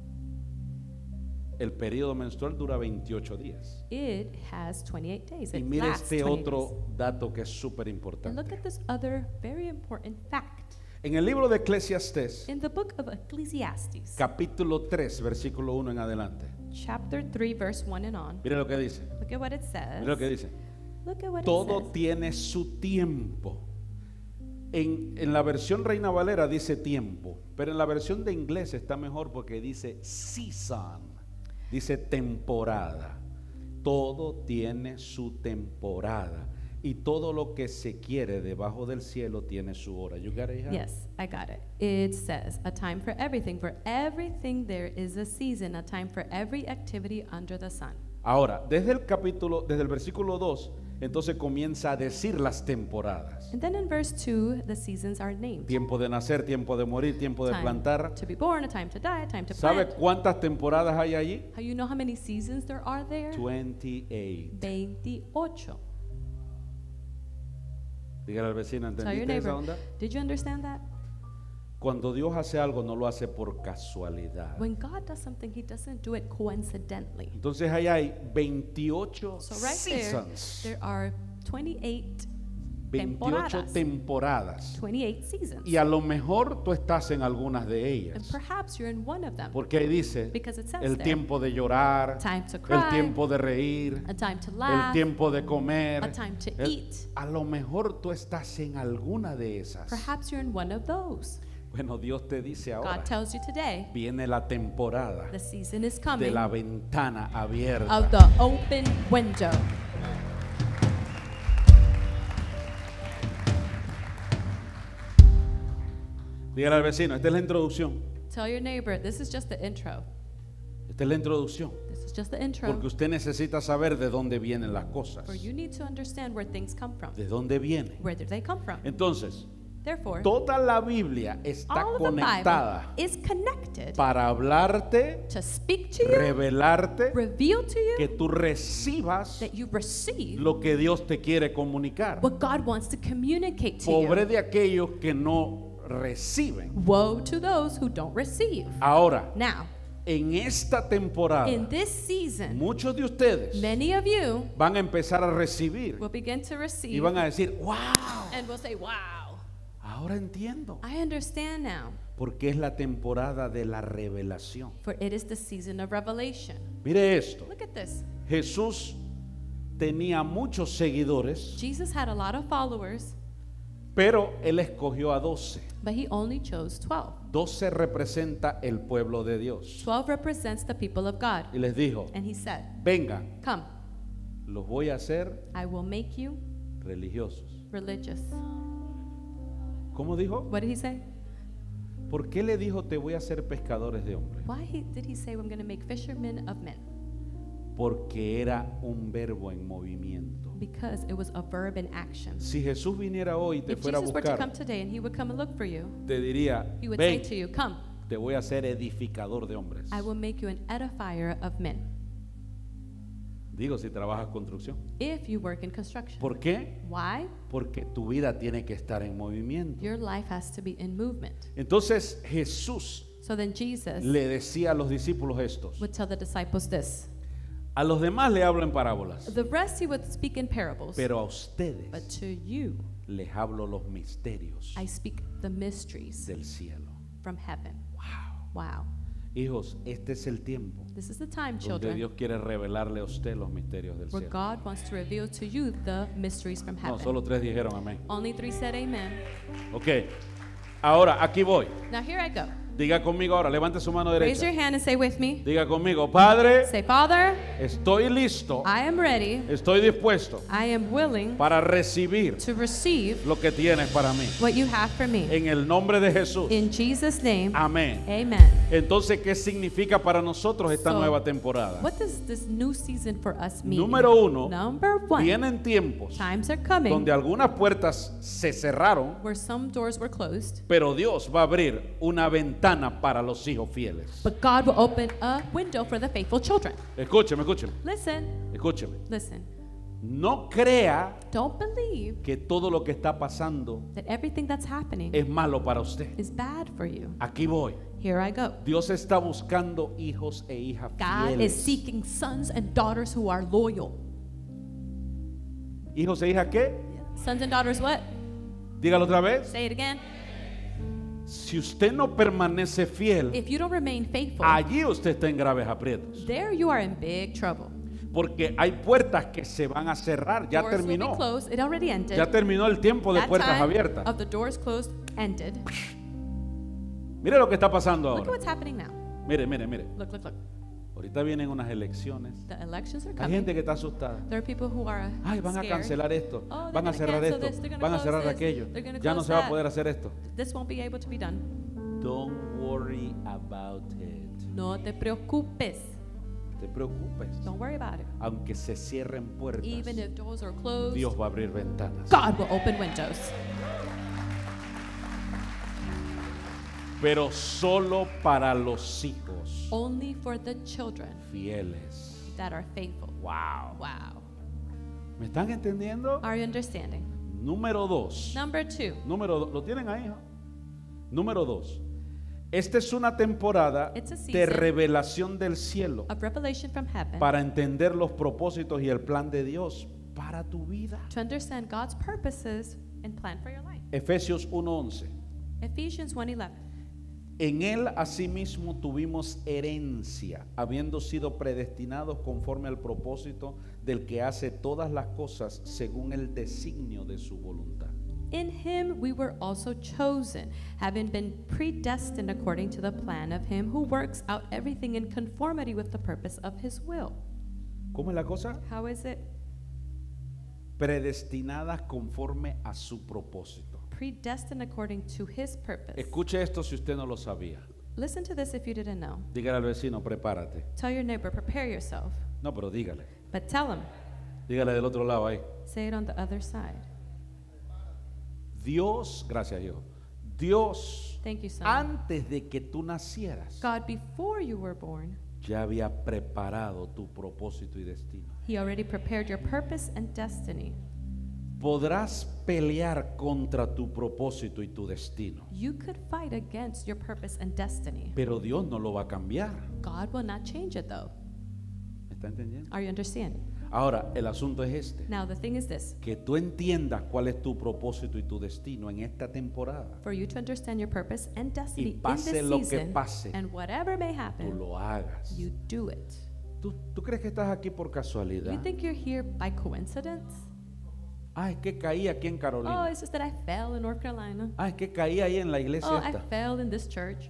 [SPEAKER 1] El periodo menstrual dura veintiocho días.
[SPEAKER 2] It has twenty-eight days.
[SPEAKER 1] Y
[SPEAKER 2] It
[SPEAKER 1] mire
[SPEAKER 2] lasts
[SPEAKER 1] este
[SPEAKER 2] twenty
[SPEAKER 1] otro
[SPEAKER 2] days.
[SPEAKER 1] dato que es súper
[SPEAKER 2] And look
[SPEAKER 1] importante.
[SPEAKER 2] at this other very important fact.
[SPEAKER 1] En el libro de Eclesiastés,
[SPEAKER 2] In the book of Ecclesiastes,
[SPEAKER 1] capítulo tres, versículo uno en adelante.
[SPEAKER 2] chapter three, verse one and on,
[SPEAKER 1] Mire lo que dice.
[SPEAKER 2] look at what it says.
[SPEAKER 1] Mire lo que dice.
[SPEAKER 2] Look at what it
[SPEAKER 1] Todo
[SPEAKER 2] says.
[SPEAKER 1] tiene su tiempo. En, en la versión Reina Valera dice tiempo, pero en la versión de inglés está mejor porque dice season, dice temporada. Todo tiene su temporada y todo lo que se quiere debajo del cielo tiene su hora. You got it, hija?
[SPEAKER 2] Yes, I got it. It says, a time for everything. For everything there is a season, a time for every activity under the sun.
[SPEAKER 1] Ahora, desde el capítulo, desde el versículo dos, entonces comienza a decir las temporadas.
[SPEAKER 2] And then in verse two, the seasons are named.
[SPEAKER 1] Tiempo de nacer, tiempo de morir, tiempo de
[SPEAKER 2] Time
[SPEAKER 1] plantar.
[SPEAKER 2] to be born, a time to die, a time to
[SPEAKER 1] ¿Sabe
[SPEAKER 2] plant.
[SPEAKER 1] cuántas temporadas hay allí?
[SPEAKER 2] How you know how many seasons there are there?
[SPEAKER 1] veintiocho.
[SPEAKER 2] veintiocho.
[SPEAKER 1] Dígale al vecino,
[SPEAKER 2] Tell your
[SPEAKER 1] ¿entendiste esa
[SPEAKER 2] neighbor,
[SPEAKER 1] onda?
[SPEAKER 2] did you understand that?
[SPEAKER 1] Cuando Dios hace algo no lo hace por casualidad.
[SPEAKER 2] When God does something, He doesn't do it coincidentally.
[SPEAKER 1] Entonces ahí hay veintiocho
[SPEAKER 2] So right there,
[SPEAKER 1] seasons,
[SPEAKER 2] there are twenty-eight
[SPEAKER 1] veintiocho
[SPEAKER 2] temporadas.
[SPEAKER 1] temporadas.
[SPEAKER 2] twenty-eight seasons.
[SPEAKER 1] Y a lo mejor tú estás en algunas de
[SPEAKER 2] And
[SPEAKER 1] ellas.
[SPEAKER 2] perhaps you're in one of them.
[SPEAKER 1] Porque ahí dice
[SPEAKER 2] Because it says
[SPEAKER 1] el
[SPEAKER 2] there,
[SPEAKER 1] tiempo de llorar,
[SPEAKER 2] time to
[SPEAKER 1] el
[SPEAKER 2] cry,
[SPEAKER 1] tiempo de reír,
[SPEAKER 2] a time to
[SPEAKER 1] el
[SPEAKER 2] laugh,
[SPEAKER 1] tiempo de comer.
[SPEAKER 2] a time to
[SPEAKER 1] el-
[SPEAKER 2] eat.
[SPEAKER 1] A lo mejor tú estás en alguna de esas.
[SPEAKER 2] Perhaps you're in one of those.
[SPEAKER 1] Bueno, Dios te dice ahora,
[SPEAKER 2] God tells you today,
[SPEAKER 1] viene la temporada
[SPEAKER 2] the season is
[SPEAKER 1] de
[SPEAKER 2] coming
[SPEAKER 1] la ventana abierta.
[SPEAKER 2] of the open window.
[SPEAKER 1] Dígale al vecino, esta es la introducción.
[SPEAKER 2] Tell your neighbor, this is just the intro.
[SPEAKER 1] Esta es la introducción.
[SPEAKER 2] This is just the intro.
[SPEAKER 1] Porque usted necesita saber de dónde vienen las cosas.
[SPEAKER 2] For you need to understand where things come from.
[SPEAKER 1] ¿De dónde viene?
[SPEAKER 2] Where did they come from?
[SPEAKER 1] Entonces,
[SPEAKER 2] Therefore,
[SPEAKER 1] toda la Biblia está
[SPEAKER 2] all of the Bible
[SPEAKER 1] conectada
[SPEAKER 2] is connected
[SPEAKER 1] para hablarte,
[SPEAKER 2] to speak to you,
[SPEAKER 1] revelarte,
[SPEAKER 2] reveal to
[SPEAKER 1] que
[SPEAKER 2] you
[SPEAKER 1] tú recibas
[SPEAKER 2] that you receive
[SPEAKER 1] lo que Dios te quiere comunicar.
[SPEAKER 2] what God wants to communicate to
[SPEAKER 1] Pobre
[SPEAKER 2] you.
[SPEAKER 1] de aquellos que no reciben.
[SPEAKER 2] Woe to those who don't receive.
[SPEAKER 1] Ahora,
[SPEAKER 2] Now,
[SPEAKER 1] en esta temporada,
[SPEAKER 2] in this season,
[SPEAKER 1] muchos de ustedes
[SPEAKER 2] many of you
[SPEAKER 1] van a empezar a recibir
[SPEAKER 2] will begin to
[SPEAKER 1] y
[SPEAKER 2] receive
[SPEAKER 1] van a decir, wow,
[SPEAKER 2] and will say, wow,
[SPEAKER 1] ahora entiendo.
[SPEAKER 2] I understand now.
[SPEAKER 1] Porque es la temporada de la revelación.
[SPEAKER 2] For it is the season of revelation.
[SPEAKER 1] Mire esto,
[SPEAKER 2] Look at this.
[SPEAKER 1] Jesús tenía muchos seguidores,
[SPEAKER 2] Jesus had a lot of followers,
[SPEAKER 1] Pero él escogió a doce.
[SPEAKER 2] But he only chose twelve.
[SPEAKER 1] doce representa el pueblo de Dios.
[SPEAKER 2] twelve represents the people of God.
[SPEAKER 1] Y les dijo,
[SPEAKER 2] And he said,
[SPEAKER 1] vengan,
[SPEAKER 2] come,
[SPEAKER 1] los voy a hacer
[SPEAKER 2] I will make you
[SPEAKER 1] religiosos.
[SPEAKER 2] religious.
[SPEAKER 1] ¿Cómo dijo?
[SPEAKER 2] What did he say?
[SPEAKER 1] ¿Por qué le dijo te voy a hacer pescadores de hombres?
[SPEAKER 2] Why he, did he say, I'm going to make fishermen of men?
[SPEAKER 1] Porque era un verbo en movimiento.
[SPEAKER 2] Because it was a verb in action.
[SPEAKER 1] Si Jesús viniera hoy y te
[SPEAKER 2] If
[SPEAKER 1] fuera a
[SPEAKER 2] Jesus were to come
[SPEAKER 1] buscar,
[SPEAKER 2] today and he would come and look for you,
[SPEAKER 1] te diría,
[SPEAKER 2] he would
[SPEAKER 1] ven,
[SPEAKER 2] say to you, come,
[SPEAKER 1] te voy a hacer edificador de hombres.
[SPEAKER 2] I will make you an edifier of men.
[SPEAKER 1] Digo, si trabajas construcción.
[SPEAKER 2] If you work in construction.
[SPEAKER 1] ¿Por qué?
[SPEAKER 2] Why?
[SPEAKER 1] Porque tu vida tiene que estar en movimiento.
[SPEAKER 2] Your life has to be in movement.
[SPEAKER 1] Entonces Jesús
[SPEAKER 2] So then Jesus
[SPEAKER 1] le decía a los discípulos estos.
[SPEAKER 2] would tell the disciples this.
[SPEAKER 1] A los demás le hablo en parábolas,
[SPEAKER 2] The rest he would speak in parables.
[SPEAKER 1] pero a ustedes
[SPEAKER 2] But to you,
[SPEAKER 1] les hablo los misterios
[SPEAKER 2] I speak the mysteries
[SPEAKER 1] del cielo.
[SPEAKER 2] from heaven.
[SPEAKER 1] Wow.
[SPEAKER 2] Wow.
[SPEAKER 1] Hijos, este es el tiempo
[SPEAKER 2] This is the time,
[SPEAKER 1] donde
[SPEAKER 2] children,
[SPEAKER 1] Dios quiere revelarle a usted los misterios del
[SPEAKER 2] where
[SPEAKER 1] cielo.
[SPEAKER 2] God wants to reveal to you the mysteries from
[SPEAKER 1] No,
[SPEAKER 2] heaven.
[SPEAKER 1] solo tres dijeron amén.
[SPEAKER 2] Only three said amen.
[SPEAKER 1] Ok, ahora aquí voy.
[SPEAKER 2] Now here I go.
[SPEAKER 1] Diga conmigo ahora, levante su mano
[SPEAKER 2] Raise your
[SPEAKER 1] derecha.
[SPEAKER 2] hand and say with me.
[SPEAKER 1] Diga conmigo, Padre,
[SPEAKER 2] Say, Father,
[SPEAKER 1] estoy listo,
[SPEAKER 2] I am ready.
[SPEAKER 1] estoy dispuesto
[SPEAKER 2] I am willing
[SPEAKER 1] para recibir
[SPEAKER 2] to receive
[SPEAKER 1] lo que tienes para mí.
[SPEAKER 2] what you have for me.
[SPEAKER 1] En el nombre de Jesús.
[SPEAKER 2] In Jesus' name,
[SPEAKER 1] Amén.
[SPEAKER 2] amen.
[SPEAKER 1] Entonces, ¿qué significa para nosotros esta
[SPEAKER 2] So,
[SPEAKER 1] nueva temporada?
[SPEAKER 2] What does this new season for us mean?
[SPEAKER 1] Número uno,
[SPEAKER 2] Number one,
[SPEAKER 1] vienen tiempos
[SPEAKER 2] times are coming
[SPEAKER 1] donde algunas puertas se cerraron,
[SPEAKER 2] where some doors were closed,
[SPEAKER 1] pero Dios va a abrir una ventana para los hijos fieles.
[SPEAKER 2] but God will open a window for the faithful children.
[SPEAKER 1] Escúcheme, escúcheme,
[SPEAKER 2] Listen,
[SPEAKER 1] escúcheme.
[SPEAKER 2] listen.
[SPEAKER 1] No crea
[SPEAKER 2] Don't believe
[SPEAKER 1] que todo lo que está pasando
[SPEAKER 2] that everything that's happening
[SPEAKER 1] es malo para usted.
[SPEAKER 2] is bad for you.
[SPEAKER 1] Aquí voy.
[SPEAKER 2] Here I go.
[SPEAKER 1] Dios está buscando hijos e hijas
[SPEAKER 2] God is
[SPEAKER 1] fieles.
[SPEAKER 2] seeking sons and daughters who are loyal.
[SPEAKER 1] ¿Hijos e hijas qué?
[SPEAKER 2] Sons and daughters what?
[SPEAKER 1] Dígalo otra vez.
[SPEAKER 2] Say it again.
[SPEAKER 1] Si usted no permanece fiel,
[SPEAKER 2] If you don't remain faithful,
[SPEAKER 1] allí usted está en graves aprietos.
[SPEAKER 2] there you are in big trouble.
[SPEAKER 1] Porque hay puertas que se van a cerrar. Ya
[SPEAKER 2] Doors will be
[SPEAKER 1] terminó.
[SPEAKER 2] closed. It already ended.
[SPEAKER 1] Ya terminó el tiempo de
[SPEAKER 2] That
[SPEAKER 1] puertas
[SPEAKER 2] time
[SPEAKER 1] abiertas.
[SPEAKER 2] of the doors closed ended.
[SPEAKER 1] Mire lo que está pasando
[SPEAKER 2] Look at
[SPEAKER 1] ahora.
[SPEAKER 2] what's happening now.
[SPEAKER 1] Mire, mire, mire.
[SPEAKER 2] Look, look, look.
[SPEAKER 1] Ahorita vienen unas elecciones.
[SPEAKER 2] The elections are
[SPEAKER 1] Hay
[SPEAKER 2] coming.
[SPEAKER 1] gente que está asustada.
[SPEAKER 2] There are people who are
[SPEAKER 1] Ay, van a
[SPEAKER 2] scared.
[SPEAKER 1] cancelar esto.
[SPEAKER 2] Oh, they're
[SPEAKER 1] Van a
[SPEAKER 2] gonna
[SPEAKER 1] cerrar
[SPEAKER 2] cancel
[SPEAKER 1] esto.
[SPEAKER 2] this, they're gonna
[SPEAKER 1] Van a
[SPEAKER 2] close
[SPEAKER 1] cerrar
[SPEAKER 2] this,
[SPEAKER 1] aquello.
[SPEAKER 2] they're gonna
[SPEAKER 1] Ya no
[SPEAKER 2] close
[SPEAKER 1] se va a
[SPEAKER 2] that.
[SPEAKER 1] poder hacer esto.
[SPEAKER 2] This won't be able to be done.
[SPEAKER 1] Don't worry about it.
[SPEAKER 2] No te preocupes.
[SPEAKER 1] No te preocupes.
[SPEAKER 2] Don't worry about it.
[SPEAKER 1] Aunque se cierren puertas,
[SPEAKER 2] Even if doors are closed,
[SPEAKER 1] Dios va a abrir ventanas.
[SPEAKER 2] God will open windows.
[SPEAKER 1] Pero solo para los hijos
[SPEAKER 2] Only for the children
[SPEAKER 1] fieles.
[SPEAKER 2] that are faithful.
[SPEAKER 1] Wow.
[SPEAKER 2] Wow.
[SPEAKER 1] ¿Me están entendiendo?
[SPEAKER 2] Are you understanding?
[SPEAKER 1] Número dos.
[SPEAKER 2] Number two.
[SPEAKER 1] Número dos. ¿Lo tienen ahí? ¿no? Número dos. Esta es una temporada
[SPEAKER 2] It's a season
[SPEAKER 1] de revelación del cielo
[SPEAKER 2] of revelation from heaven
[SPEAKER 1] para entender los propósitos y el plan de Dios para tu vida.
[SPEAKER 2] to understand God's purposes and plan for your life.
[SPEAKER 1] Efesios uno once.
[SPEAKER 2] Ephesians one eleven.
[SPEAKER 1] En él asimismo tuvimos herencia, habiendo sido predestinados conforme al propósito del que hace todas las cosas según el designio de su voluntad.
[SPEAKER 2] In him we were also chosen, having been predestined according to the plan of him who works out everything in conformity with the purpose of his will.
[SPEAKER 1] ¿Cómo es la cosa?
[SPEAKER 2] How is it?
[SPEAKER 1] Predestinadas conforme a su propósito.
[SPEAKER 2] Predestined according to his purpose.
[SPEAKER 1] Escuche esto si usted no lo sabía.
[SPEAKER 2] Listen to this if you didn't know.
[SPEAKER 1] Dígale al vecino, prepárate.
[SPEAKER 2] Tell your neighbor, prepare yourself.
[SPEAKER 1] No, pero dígale.
[SPEAKER 2] But tell him,
[SPEAKER 1] Dígale del otro lado ahí.
[SPEAKER 2] say it on the other side.
[SPEAKER 1] Dios, gracias Dios. Dios,
[SPEAKER 2] Thank you, son.
[SPEAKER 1] antes de que tú nacieras,
[SPEAKER 2] God, before you were born,
[SPEAKER 1] ya había preparado tu propósito y destino.
[SPEAKER 2] he already prepared your purpose and destiny.
[SPEAKER 1] Podrás pelear contra tu propósito y tu destino,
[SPEAKER 2] You could fight against your purpose and destiny.
[SPEAKER 1] pero Dios no lo va a cambiar.
[SPEAKER 2] God will not change it though.
[SPEAKER 1] ¿Me está entendiendo?
[SPEAKER 2] Are you understanding?
[SPEAKER 1] Ahora, el asunto es este.
[SPEAKER 2] Now the thing is this.
[SPEAKER 1] Que tú entiendas cuál es tu propósito y tu destino en esta temporada.
[SPEAKER 2] For you to understand your purpose and destiny in
[SPEAKER 1] pase
[SPEAKER 2] this
[SPEAKER 1] lo que
[SPEAKER 2] season,
[SPEAKER 1] pase,
[SPEAKER 2] and whatever may
[SPEAKER 1] Tú
[SPEAKER 2] happen,
[SPEAKER 1] lo hagas.
[SPEAKER 2] you do it.
[SPEAKER 1] ¿Tú, tú crees que estás aquí por
[SPEAKER 2] You
[SPEAKER 1] casualidad?
[SPEAKER 2] think you're here by coincidence?
[SPEAKER 1] Ah, es que caí aquí en
[SPEAKER 2] Oh,
[SPEAKER 1] Carolina.
[SPEAKER 2] it's just that I fell in North Carolina.
[SPEAKER 1] Ah, es que caí ahí en la iglesia
[SPEAKER 2] Oh, I
[SPEAKER 1] esta.
[SPEAKER 2] fell in this church.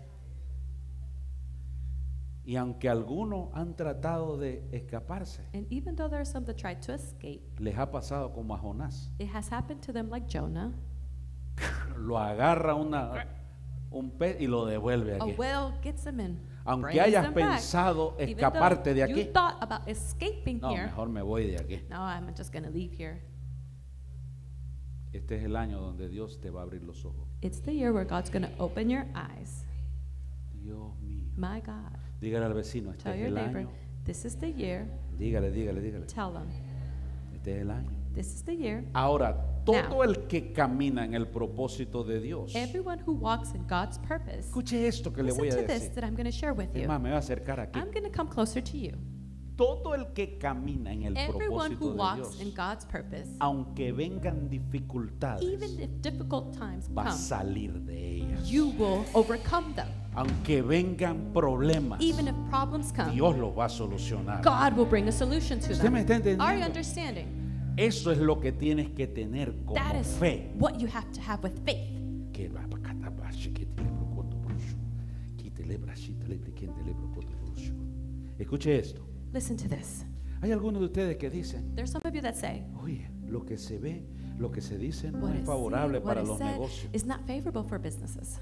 [SPEAKER 1] Y aunque algunos han tratado de escaparse,
[SPEAKER 2] And even though there are some that tried to escape,
[SPEAKER 1] les ha pasado como a Jonás.
[SPEAKER 2] it has happened to them like Jonah.
[SPEAKER 1] Lo agarra una, un pez y lo devuelve
[SPEAKER 2] A
[SPEAKER 1] aquí.
[SPEAKER 2] whale gets them in.
[SPEAKER 1] Aunque
[SPEAKER 2] brings
[SPEAKER 1] hayas
[SPEAKER 2] them back.
[SPEAKER 1] pensado
[SPEAKER 2] Even
[SPEAKER 1] escaparte
[SPEAKER 2] though
[SPEAKER 1] de
[SPEAKER 2] you
[SPEAKER 1] aquí,
[SPEAKER 2] thought about escaping
[SPEAKER 1] no,
[SPEAKER 2] here.
[SPEAKER 1] mejor me voy de aquí.
[SPEAKER 2] No, I'm just going to leave here.
[SPEAKER 1] Este es el año donde Dios te va a abrir los ojos.
[SPEAKER 2] It's the year where God's going to open your eyes.
[SPEAKER 1] Dios mío.
[SPEAKER 2] My God.
[SPEAKER 1] Dígale al vecino, este
[SPEAKER 2] Tell
[SPEAKER 1] es
[SPEAKER 2] your
[SPEAKER 1] el
[SPEAKER 2] neighbor,
[SPEAKER 1] año.
[SPEAKER 2] this is the year.
[SPEAKER 1] Dígale, dígale, dígale.
[SPEAKER 2] Tell them,
[SPEAKER 1] Este es el año.
[SPEAKER 2] this is the year.
[SPEAKER 1] Ahora, todo
[SPEAKER 2] Now.
[SPEAKER 1] el que camina en el propósito de Dios.
[SPEAKER 2] Everyone who walks in God's purpose.
[SPEAKER 1] Escuche esto que le voy
[SPEAKER 2] Listen
[SPEAKER 1] a
[SPEAKER 2] to this
[SPEAKER 1] decir.
[SPEAKER 2] that I'm going to share with
[SPEAKER 1] Es
[SPEAKER 2] you.
[SPEAKER 1] más, me voy a acercar aquí.
[SPEAKER 2] I'm going to come closer to you.
[SPEAKER 1] Todo el que camina en el
[SPEAKER 2] Everyone
[SPEAKER 1] propósito
[SPEAKER 2] who
[SPEAKER 1] de
[SPEAKER 2] walks in
[SPEAKER 1] Dios,
[SPEAKER 2] God's purpose,
[SPEAKER 1] aunque vengan dificultades,
[SPEAKER 2] even if difficult times
[SPEAKER 1] va a
[SPEAKER 2] come,
[SPEAKER 1] salir de ellas.
[SPEAKER 2] you will overcome them.
[SPEAKER 1] Aunque vengan problemas,
[SPEAKER 2] Even if problems come,
[SPEAKER 1] Dios los va a solucionar.
[SPEAKER 2] God will bring a solution to
[SPEAKER 1] ¿Usted me
[SPEAKER 2] them.
[SPEAKER 1] está
[SPEAKER 2] Are you
[SPEAKER 1] entendiendo?
[SPEAKER 2] understanding?
[SPEAKER 1] Eso es lo que tienes que tener como
[SPEAKER 2] That is
[SPEAKER 1] fe.
[SPEAKER 2] what you have to have with faith.
[SPEAKER 1] Que va pa' acá, pa' allá, que te le brocoto por eso. Que te le brachita, le te quien te le brocoto por eso. Escuche esto.
[SPEAKER 2] Listen to this.
[SPEAKER 1] Hay algunos de ustedes que dicen,
[SPEAKER 2] There's some of you that say,
[SPEAKER 1] oye, lo que se ve, lo que se dice no
[SPEAKER 2] what
[SPEAKER 1] es
[SPEAKER 2] is
[SPEAKER 1] favorable
[SPEAKER 2] seen, what
[SPEAKER 1] para
[SPEAKER 2] is
[SPEAKER 1] los
[SPEAKER 2] said
[SPEAKER 1] negocios.
[SPEAKER 2] is not favorable for businesses.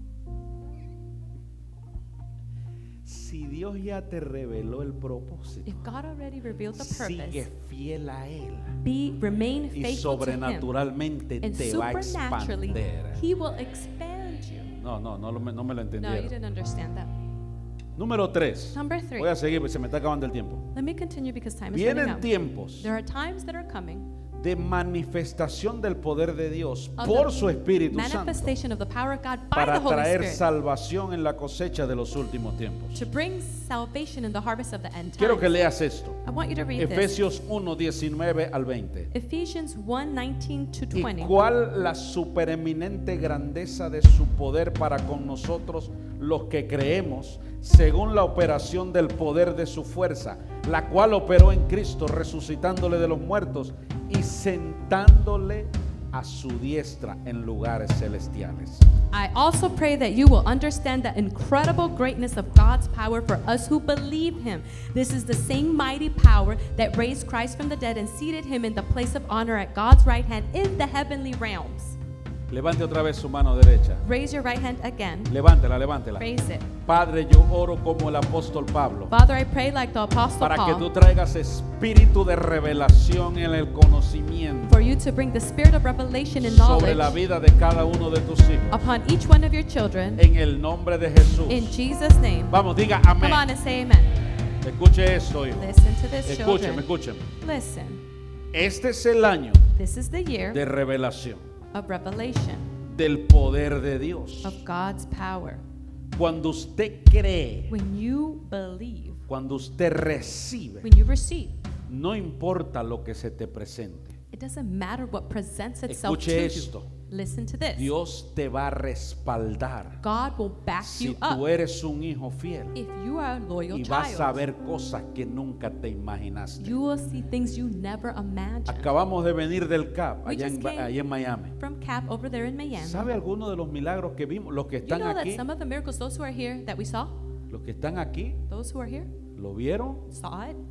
[SPEAKER 1] Si Dios ya te reveló el propósito,
[SPEAKER 2] If God already revealed the
[SPEAKER 1] sigue
[SPEAKER 2] purpose,
[SPEAKER 1] fiel a Él
[SPEAKER 2] be remain
[SPEAKER 1] y
[SPEAKER 2] faithful to Him,
[SPEAKER 1] sobrenaturalmente
[SPEAKER 2] and
[SPEAKER 1] te va a
[SPEAKER 2] supernaturally
[SPEAKER 1] expander.
[SPEAKER 2] He will expand you.
[SPEAKER 1] No, no, no, lo- no me lo
[SPEAKER 2] No, you
[SPEAKER 1] entendieron.
[SPEAKER 2] didn't understand that.
[SPEAKER 1] Número tres.
[SPEAKER 2] Number three.
[SPEAKER 1] Voy a seguir porque se me está acabando el tiempo.
[SPEAKER 2] Let me continue because time is running
[SPEAKER 1] Vienen
[SPEAKER 2] out.
[SPEAKER 1] tiempos
[SPEAKER 2] There are times that are coming
[SPEAKER 1] de manifestación del poder de Dios
[SPEAKER 2] of
[SPEAKER 1] por
[SPEAKER 2] the
[SPEAKER 1] su Espíritu Santo
[SPEAKER 2] manifestation of the power of God by
[SPEAKER 1] para
[SPEAKER 2] the Holy
[SPEAKER 1] traer
[SPEAKER 2] Spirit
[SPEAKER 1] salvación en la cosecha de los últimos tiempos.
[SPEAKER 2] to bring salvation in the harvest of the end
[SPEAKER 1] Quiero que
[SPEAKER 2] times.
[SPEAKER 1] leas esto.
[SPEAKER 2] I want you to read this.
[SPEAKER 1] Efesios uno, diecinueve al veinte.
[SPEAKER 2] Ephesians one, nineteen to
[SPEAKER 1] Y
[SPEAKER 2] twenty.
[SPEAKER 1] cuál la supereminente grandeza de su poder para con nosotros los que creemos, según la operación del poder de su fuerza, la cual operó en Cristo, resucitándole de los muertos y sentándole a su diestra en lugares celestiales.
[SPEAKER 2] I also pray that you will understand the incredible greatness of God's power for us who believe Him. This is the same mighty power that raised Christ from the dead and seated Him in the place of honor at God's right hand in the heavenly realms.
[SPEAKER 1] Levante otra vez su mano derecha.
[SPEAKER 2] Raise your right hand again.
[SPEAKER 1] Levántela, levántela.
[SPEAKER 2] Raise it.
[SPEAKER 1] Padre, yo oro como el apóstol Pablo
[SPEAKER 2] Father, I pray like the Apostle
[SPEAKER 1] para que tú
[SPEAKER 2] Paul
[SPEAKER 1] traigas espíritu de revelación en el conocimiento
[SPEAKER 2] for you to bring the spirit of revelation and
[SPEAKER 1] sobre la
[SPEAKER 2] knowledge
[SPEAKER 1] vida de cada uno de tus hijos.
[SPEAKER 2] upon each one of your children.
[SPEAKER 1] En el nombre de Jesús.
[SPEAKER 2] In Jesus' name.
[SPEAKER 1] Vamos, diga
[SPEAKER 2] Come on
[SPEAKER 1] amén.
[SPEAKER 2] and say amen.
[SPEAKER 1] Escuche esto, hijo.
[SPEAKER 2] Listen to this,
[SPEAKER 1] Escúcheme,
[SPEAKER 2] children.
[SPEAKER 1] escúcheme.
[SPEAKER 2] Listen.
[SPEAKER 1] Este es el año
[SPEAKER 2] This is the year
[SPEAKER 1] de revelación
[SPEAKER 2] of revelation
[SPEAKER 1] del poder de Dios.
[SPEAKER 2] of God's power.
[SPEAKER 1] Cuando usted cree,
[SPEAKER 2] When you believe,
[SPEAKER 1] cuando usted recibe,
[SPEAKER 2] when you receive,
[SPEAKER 1] no importa lo que se te presente.
[SPEAKER 2] it doesn't matter what presents itself
[SPEAKER 1] Escuche
[SPEAKER 2] to
[SPEAKER 1] esto.
[SPEAKER 2] you. Listen to this.
[SPEAKER 1] Dios te va a respaldar
[SPEAKER 2] God will back
[SPEAKER 1] si
[SPEAKER 2] you
[SPEAKER 1] tú
[SPEAKER 2] up
[SPEAKER 1] eres un hijo fiel
[SPEAKER 2] if you are a loyal
[SPEAKER 1] y vas a
[SPEAKER 2] child.
[SPEAKER 1] ver cosas que nunca te imaginaste.
[SPEAKER 2] You will see things you never imagined.
[SPEAKER 1] Acabamos de venir del C A P
[SPEAKER 2] We
[SPEAKER 1] allá en,
[SPEAKER 2] just came
[SPEAKER 1] allá en Miami.
[SPEAKER 2] From Cap over there in Miami.
[SPEAKER 1] ¿Sabe alguno de los milagros que vimos? Los que
[SPEAKER 2] You
[SPEAKER 1] están
[SPEAKER 2] know that
[SPEAKER 1] aquí,
[SPEAKER 2] some of the miracles, those who are here that we saw,
[SPEAKER 1] los que están aquí,
[SPEAKER 2] those who are here
[SPEAKER 1] ¿lo vieron?
[SPEAKER 2] saw it.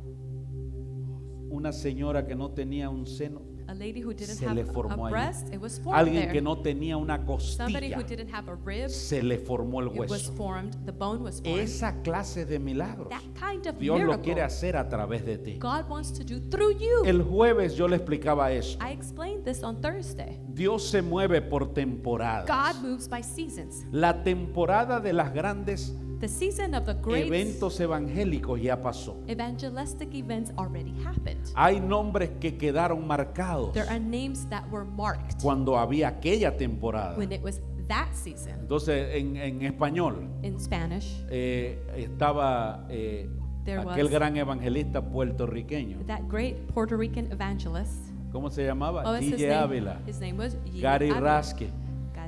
[SPEAKER 1] Una señora que no tenía un seno,
[SPEAKER 2] A lady who didn't
[SPEAKER 1] se
[SPEAKER 2] have
[SPEAKER 1] le formó
[SPEAKER 2] a
[SPEAKER 1] allí.
[SPEAKER 2] breast, it was formed
[SPEAKER 1] Alguien
[SPEAKER 2] there.
[SPEAKER 1] que no tenía una
[SPEAKER 2] Somebody
[SPEAKER 1] costilla,
[SPEAKER 2] who didn't have a rib,
[SPEAKER 1] se le formó el
[SPEAKER 2] it was
[SPEAKER 1] hueso.
[SPEAKER 2] formed, the bone was formed.
[SPEAKER 1] Esa clase de milagros
[SPEAKER 2] That kind of
[SPEAKER 1] Dios lo
[SPEAKER 2] miracle
[SPEAKER 1] quiere hacer a través de ti.
[SPEAKER 2] God wants to do through you.
[SPEAKER 1] El jueves yo le explicaba eso.
[SPEAKER 2] I explained this on Thursday.
[SPEAKER 1] Dios se mueve por temporadas.
[SPEAKER 2] God moves by seasons.
[SPEAKER 1] La temporada de las grandes
[SPEAKER 2] The season of the great
[SPEAKER 1] eventos evangélicos ya pasó.
[SPEAKER 2] evangelistic events already happened.
[SPEAKER 1] Hay nombres que quedaron marcados
[SPEAKER 2] There are names that were marked
[SPEAKER 1] cuando había aquella temporada.
[SPEAKER 2] when it was that season.
[SPEAKER 1] Entonces, en, en español,
[SPEAKER 2] In Spanish,
[SPEAKER 1] eh, estaba eh,
[SPEAKER 2] There
[SPEAKER 1] aquel
[SPEAKER 2] was-
[SPEAKER 1] gran evangelista puertorriqueño.
[SPEAKER 2] that great Puerto Rican evangelist.
[SPEAKER 1] ¿Cómo se llamaba?
[SPEAKER 2] Oh, it's his
[SPEAKER 1] Gille
[SPEAKER 2] name.
[SPEAKER 1] Ávila,
[SPEAKER 2] His name was Gille
[SPEAKER 1] Gary
[SPEAKER 2] Ávila.
[SPEAKER 1] Rasque.
[SPEAKER 2] Gary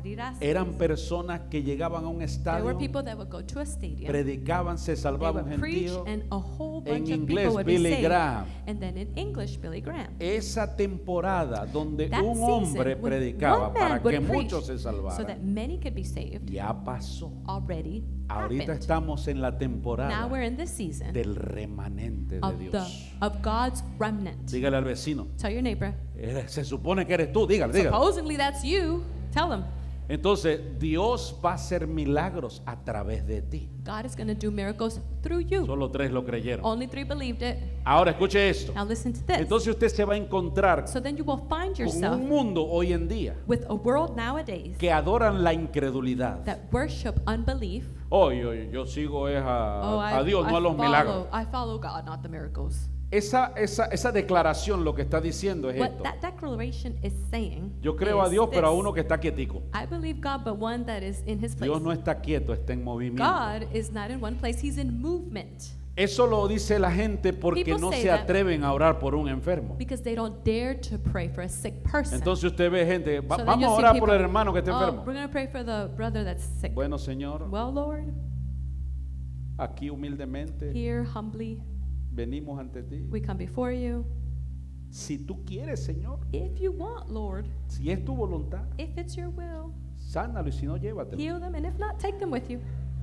[SPEAKER 2] Arirastes.
[SPEAKER 1] eran personas que llegaban a un
[SPEAKER 2] There
[SPEAKER 1] estadio,
[SPEAKER 2] were people that would go to a stadium.
[SPEAKER 1] predicaban, se
[SPEAKER 2] They
[SPEAKER 1] salvaba un
[SPEAKER 2] would preach,
[SPEAKER 1] gentío.
[SPEAKER 2] and a whole
[SPEAKER 1] En
[SPEAKER 2] bunch of
[SPEAKER 1] inglés,
[SPEAKER 2] people would be
[SPEAKER 1] Billy
[SPEAKER 2] saved.
[SPEAKER 1] Graham.
[SPEAKER 2] And then in English, Billy Graham.
[SPEAKER 1] Esa temporada donde
[SPEAKER 2] That
[SPEAKER 1] un
[SPEAKER 2] season,
[SPEAKER 1] hombre
[SPEAKER 2] when
[SPEAKER 1] predicaba
[SPEAKER 2] one
[SPEAKER 1] para
[SPEAKER 2] man would
[SPEAKER 1] que
[SPEAKER 2] preach
[SPEAKER 1] muchos se
[SPEAKER 2] so
[SPEAKER 1] salvaran,
[SPEAKER 2] that many could be saved,
[SPEAKER 1] ya pasó.
[SPEAKER 2] already
[SPEAKER 1] Ahorita
[SPEAKER 2] happened.
[SPEAKER 1] estamos en la
[SPEAKER 2] Now
[SPEAKER 1] temporada
[SPEAKER 2] we're in this season
[SPEAKER 1] del remanente de
[SPEAKER 2] of the
[SPEAKER 1] Dios.
[SPEAKER 2] of God's remnant.
[SPEAKER 1] Dígale al vecino,
[SPEAKER 2] Tell your neighbor.
[SPEAKER 1] "Eres- se supone que eres tú, dígale, dígale.
[SPEAKER 2] Supposedly that's you. Tell them.
[SPEAKER 1] Entonces, Dios va a hacer milagros a través de ti.
[SPEAKER 2] God is going to do miracles through you.
[SPEAKER 1] Solo tres lo creyeron.
[SPEAKER 2] Only three believed it.
[SPEAKER 1] Ahora escuche esto.
[SPEAKER 2] Now listen to this.
[SPEAKER 1] Entonces usted se va a encontrar
[SPEAKER 2] So then you will find
[SPEAKER 1] con
[SPEAKER 2] yourself
[SPEAKER 1] un mundo hoy en día
[SPEAKER 2] with a world nowadays
[SPEAKER 1] que adoran la incredulidad.
[SPEAKER 2] that worship unbelief.
[SPEAKER 1] Oye, oye, yo sigo es a,
[SPEAKER 2] Oh, I,
[SPEAKER 1] a Dios,
[SPEAKER 2] I
[SPEAKER 1] no a los
[SPEAKER 2] follow,
[SPEAKER 1] milagros.
[SPEAKER 2] I follow God, not the miracles.
[SPEAKER 1] Esa, esa, esa declaración lo que está diciendo es
[SPEAKER 2] What
[SPEAKER 1] esto.
[SPEAKER 2] that declaration is saying
[SPEAKER 1] Yo creo a
[SPEAKER 2] is
[SPEAKER 1] Dios, pero a
[SPEAKER 2] this.
[SPEAKER 1] uno que está quietico.
[SPEAKER 2] I believe God, but one that is in his place.
[SPEAKER 1] Dios no está quieto, está en movimiento.
[SPEAKER 2] God is not in one place, he's in movement.
[SPEAKER 1] Eso lo dice la gente porque
[SPEAKER 2] People
[SPEAKER 1] no
[SPEAKER 2] say
[SPEAKER 1] se
[SPEAKER 2] that
[SPEAKER 1] atreven a orar por un enfermo.
[SPEAKER 2] Because they don't dare to pray for a sick person.
[SPEAKER 1] Entonces usted ve gente, "Va-
[SPEAKER 2] So then
[SPEAKER 1] vamos
[SPEAKER 2] you
[SPEAKER 1] a
[SPEAKER 2] see
[SPEAKER 1] orar
[SPEAKER 2] people,
[SPEAKER 1] por el hermano que está
[SPEAKER 2] "Oh,
[SPEAKER 1] enfermo.
[SPEAKER 2] we're going to pray for the brother that's sick.
[SPEAKER 1] Bueno, Señor,
[SPEAKER 2] Well, Lord,
[SPEAKER 1] aquí humildemente
[SPEAKER 2] here humbly
[SPEAKER 1] venimos ante ti.
[SPEAKER 2] we come before you.
[SPEAKER 1] Si tú quieres, Señor,
[SPEAKER 2] If you want, Lord,
[SPEAKER 1] si es tu voluntad,
[SPEAKER 2] if it's your will,
[SPEAKER 1] sánalo y si no, llévatelo.
[SPEAKER 2] heal them, and if not, take them with you.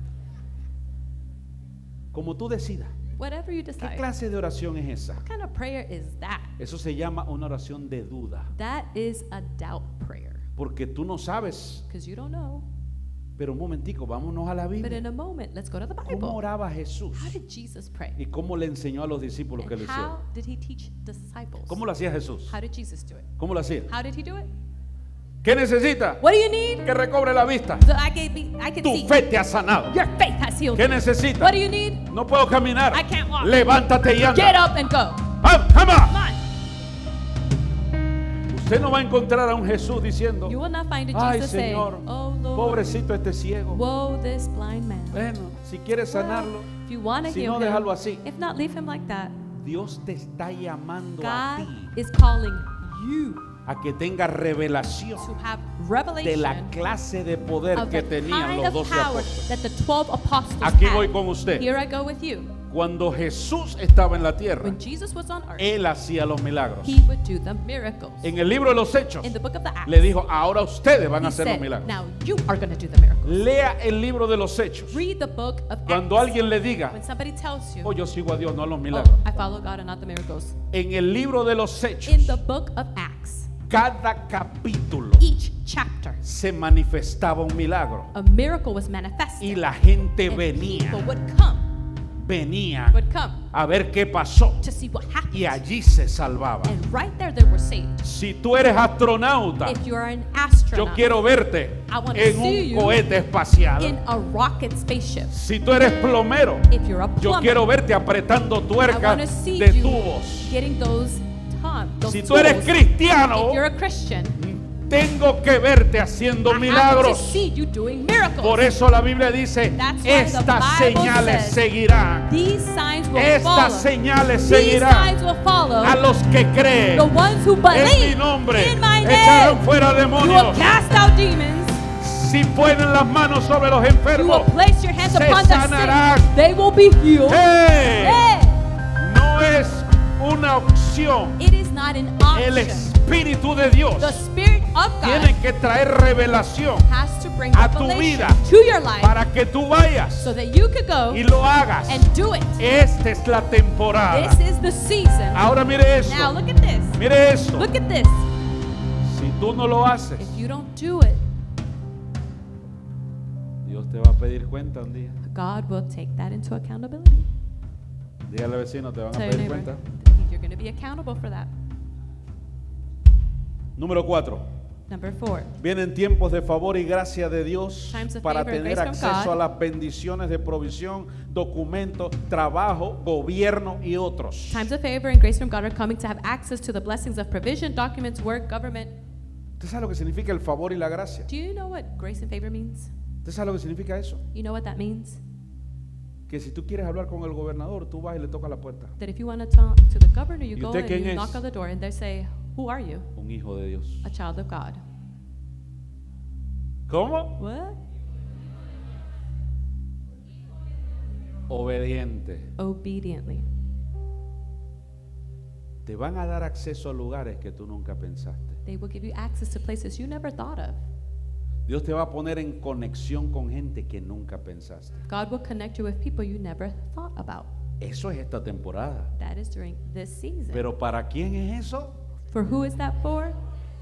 [SPEAKER 1] Como tú decidas.
[SPEAKER 2] Whatever you
[SPEAKER 1] ¿Qué
[SPEAKER 2] decide.
[SPEAKER 1] clase de oración es esa?
[SPEAKER 2] What kind of prayer is that?
[SPEAKER 1] Eso se llama una oración de duda.
[SPEAKER 2] That is a doubt prayer.
[SPEAKER 1] Porque tú no sabes.
[SPEAKER 2] Because you don't know.
[SPEAKER 1] Pero un momentico, vámonos a la
[SPEAKER 2] But in
[SPEAKER 1] Biblia.
[SPEAKER 2] a moment, let's go to the
[SPEAKER 1] ¿Cómo
[SPEAKER 2] Bible.
[SPEAKER 1] oraba Jesús?
[SPEAKER 2] How did Jesus pray?
[SPEAKER 1] ¿Y cómo le enseñó a los discípulos que lo
[SPEAKER 2] And
[SPEAKER 1] hicieron?
[SPEAKER 2] how did he teach disciples?
[SPEAKER 1] ¿Cómo lo hacía Jesús?
[SPEAKER 2] How did Jesus do it?
[SPEAKER 1] ¿Cómo lo hacía?
[SPEAKER 2] How did he do it?
[SPEAKER 1] ¿Qué necesita?
[SPEAKER 2] What do you need?
[SPEAKER 1] Que recobre la vista.
[SPEAKER 2] So I can be, I can
[SPEAKER 1] Tu
[SPEAKER 2] see.
[SPEAKER 1] fe te ha sanado.
[SPEAKER 2] Your faith has healed
[SPEAKER 1] ¿Qué
[SPEAKER 2] you.
[SPEAKER 1] necesita?
[SPEAKER 2] What do you need?
[SPEAKER 1] No puedo caminar.
[SPEAKER 2] I can't walk.
[SPEAKER 1] Levántate y
[SPEAKER 2] Get
[SPEAKER 1] anda.
[SPEAKER 2] up and go.
[SPEAKER 1] ¡Ah, ¡Vamos!
[SPEAKER 2] Come on.
[SPEAKER 1] Usted no va a encontrar a un Jesús diciendo,
[SPEAKER 2] You will not find a
[SPEAKER 1] ay
[SPEAKER 2] Jesus saying,
[SPEAKER 1] Señor,
[SPEAKER 2] oh Lord,
[SPEAKER 1] pobrecito este ciego.
[SPEAKER 2] woe this blind man.
[SPEAKER 1] Bueno, si quieres
[SPEAKER 2] Well,
[SPEAKER 1] sanarlo,
[SPEAKER 2] if you want to
[SPEAKER 1] si
[SPEAKER 2] heal
[SPEAKER 1] no,
[SPEAKER 2] him,
[SPEAKER 1] déjalo así.
[SPEAKER 2] if not, leave him like that.
[SPEAKER 1] Dios te está llamando a
[SPEAKER 2] God
[SPEAKER 1] ti
[SPEAKER 2] is calling you
[SPEAKER 1] a que tenga revelación
[SPEAKER 2] to have
[SPEAKER 1] de la
[SPEAKER 2] revelation
[SPEAKER 1] clase de poder
[SPEAKER 2] of
[SPEAKER 1] que
[SPEAKER 2] the
[SPEAKER 1] tenían
[SPEAKER 2] kind
[SPEAKER 1] los
[SPEAKER 2] of
[SPEAKER 1] doce
[SPEAKER 2] power
[SPEAKER 1] apóstoles.
[SPEAKER 2] that the twelve apostles
[SPEAKER 1] Aquí
[SPEAKER 2] had.
[SPEAKER 1] voy con usted.
[SPEAKER 2] Here I go with you.
[SPEAKER 1] Cuando Jesús estaba en la tierra,
[SPEAKER 2] When Jesus was on earth,
[SPEAKER 1] Él hacía los milagros.
[SPEAKER 2] he would do the miracles.
[SPEAKER 1] En el libro de los Hechos,
[SPEAKER 2] In the book of the Acts,
[SPEAKER 1] le dijo, ahora ustedes van a
[SPEAKER 2] he
[SPEAKER 1] hacer los
[SPEAKER 2] said,
[SPEAKER 1] milagros.
[SPEAKER 2] now you are going to do the miracles.
[SPEAKER 1] Lea el libro de los Hechos.
[SPEAKER 2] Read the book of
[SPEAKER 1] Cuando
[SPEAKER 2] Acts.
[SPEAKER 1] alguien le diga,
[SPEAKER 2] When somebody tells you,
[SPEAKER 1] oh, yo sigo a Dios, no a los
[SPEAKER 2] oh,
[SPEAKER 1] milagros.
[SPEAKER 2] I follow God and not the miracles.
[SPEAKER 1] En el libro de los Hechos,
[SPEAKER 2] In the book of Acts,
[SPEAKER 1] cada capítulo
[SPEAKER 2] each chapter,
[SPEAKER 1] se manifestaba un milagro.
[SPEAKER 2] a miracle was manifested.
[SPEAKER 1] Y la gente
[SPEAKER 2] and
[SPEAKER 1] venía,
[SPEAKER 2] people would come,
[SPEAKER 1] venía
[SPEAKER 2] would come
[SPEAKER 1] a ver qué pasó.
[SPEAKER 2] to see what happened.
[SPEAKER 1] Y allí se salvaba.
[SPEAKER 2] And right there they were saved.
[SPEAKER 1] Si tú eres astronauta,
[SPEAKER 2] If you're an
[SPEAKER 1] yo
[SPEAKER 2] astronaut
[SPEAKER 1] quiero verte
[SPEAKER 2] I wanna
[SPEAKER 1] en
[SPEAKER 2] see
[SPEAKER 1] un
[SPEAKER 2] you
[SPEAKER 1] cohete espacial.
[SPEAKER 2] in a rocket spaceship,
[SPEAKER 1] Si tú eres plomero,
[SPEAKER 2] if you're a
[SPEAKER 1] yo
[SPEAKER 2] plumber,
[SPEAKER 1] quiero verte apretando
[SPEAKER 2] I
[SPEAKER 1] tuercas
[SPEAKER 2] want to see
[SPEAKER 1] de
[SPEAKER 2] you
[SPEAKER 1] tubos.
[SPEAKER 2] getting those tom, those
[SPEAKER 1] Si tú eres
[SPEAKER 2] tools.
[SPEAKER 1] cristiano,
[SPEAKER 2] If you're a Christian,
[SPEAKER 1] tengo que verte haciendo
[SPEAKER 2] I have to
[SPEAKER 1] milagros.
[SPEAKER 2] see you doing miracles.
[SPEAKER 1] Por eso la Biblia dice,
[SPEAKER 2] That's why the
[SPEAKER 1] estas
[SPEAKER 2] Bible
[SPEAKER 1] señales
[SPEAKER 2] says,
[SPEAKER 1] seguirán.
[SPEAKER 2] These signs will follow.
[SPEAKER 1] Estas señales
[SPEAKER 2] These
[SPEAKER 1] seguirán
[SPEAKER 2] signs will follow
[SPEAKER 1] a los que creen.
[SPEAKER 2] the ones who
[SPEAKER 1] En mi
[SPEAKER 2] believe
[SPEAKER 1] nombre
[SPEAKER 2] in my
[SPEAKER 1] echarán
[SPEAKER 2] name.
[SPEAKER 1] fuera
[SPEAKER 2] You will
[SPEAKER 1] demonios.
[SPEAKER 2] cast out demons.
[SPEAKER 1] Si ponen las manos sobre los
[SPEAKER 2] You will
[SPEAKER 1] enfermos,
[SPEAKER 2] place your hands
[SPEAKER 1] se
[SPEAKER 2] upon the
[SPEAKER 1] sanarán.
[SPEAKER 2] sick. They will be healed.
[SPEAKER 1] ¡hey!
[SPEAKER 2] Hey!
[SPEAKER 1] No es una opción.
[SPEAKER 2] It is not an
[SPEAKER 1] El
[SPEAKER 2] option.
[SPEAKER 1] Espíritu de Dios
[SPEAKER 2] The Spirit of God
[SPEAKER 1] tiene que traer revelación
[SPEAKER 2] has to bring
[SPEAKER 1] a tu
[SPEAKER 2] revelation
[SPEAKER 1] vida
[SPEAKER 2] to your life
[SPEAKER 1] para que tú vayas
[SPEAKER 2] so that you could go
[SPEAKER 1] y lo hagas.
[SPEAKER 2] and do it.
[SPEAKER 1] Esta es la temporada.
[SPEAKER 2] This is the season.
[SPEAKER 1] Ahora mire
[SPEAKER 2] Now
[SPEAKER 1] esto.
[SPEAKER 2] look at this.
[SPEAKER 1] Mire esto.
[SPEAKER 2] Look at this.
[SPEAKER 1] Si tú no lo haces,
[SPEAKER 2] If you don't do it,
[SPEAKER 1] Dios te va a pedir cuenta un día.
[SPEAKER 2] God will take that into accountability.
[SPEAKER 1] Dígale al vecino, te van a
[SPEAKER 2] Tell your
[SPEAKER 1] pedir
[SPEAKER 2] neighbor,
[SPEAKER 1] cuenta.
[SPEAKER 2] you're going to be accountable for that.
[SPEAKER 1] Número cuatro.
[SPEAKER 2] Number four.
[SPEAKER 1] Vienen tiempos de favor y gracia de Dios
[SPEAKER 2] Times of
[SPEAKER 1] para
[SPEAKER 2] favor and
[SPEAKER 1] tener
[SPEAKER 2] grace from
[SPEAKER 1] acceso
[SPEAKER 2] God.
[SPEAKER 1] a las bendiciones de provisión, documentos, trabajo, gobierno y otros.
[SPEAKER 2] Times of favor and grace from God are coming to have access to the blessings of provision, documents, work, government.
[SPEAKER 1] ¿Usted sabe lo que significa el favor y la gracia?
[SPEAKER 2] Do you know what grace and favor means?
[SPEAKER 1] ¿Usted sabe lo que significa eso?
[SPEAKER 2] You know what that means?
[SPEAKER 1] Que si tú quieres hablar con el gobernador, tú vas y le tocas la puerta.
[SPEAKER 2] That if you want to talk to the governor, you
[SPEAKER 1] ¿Y
[SPEAKER 2] go
[SPEAKER 1] usted
[SPEAKER 2] and
[SPEAKER 1] quién
[SPEAKER 2] you
[SPEAKER 1] es?
[SPEAKER 2] knock on the door and they say, who are you?
[SPEAKER 1] Un hijo de Dios.
[SPEAKER 2] A child of God.
[SPEAKER 1] ¿Cómo?
[SPEAKER 2] What?
[SPEAKER 1] Obediente.
[SPEAKER 2] Obediently.
[SPEAKER 1] Te van a dar acceso a lugares que tú nunca pensaste.
[SPEAKER 2] They will give you access to places you never thought of.
[SPEAKER 1] Dios te va a poner en conexión con gente que nunca pensaste.
[SPEAKER 2] God will connect you with people you never thought about.
[SPEAKER 1] Eso es esta temporada.
[SPEAKER 2] That is during this season.
[SPEAKER 1] Pero ¿para quién es eso?
[SPEAKER 2] For who is that for?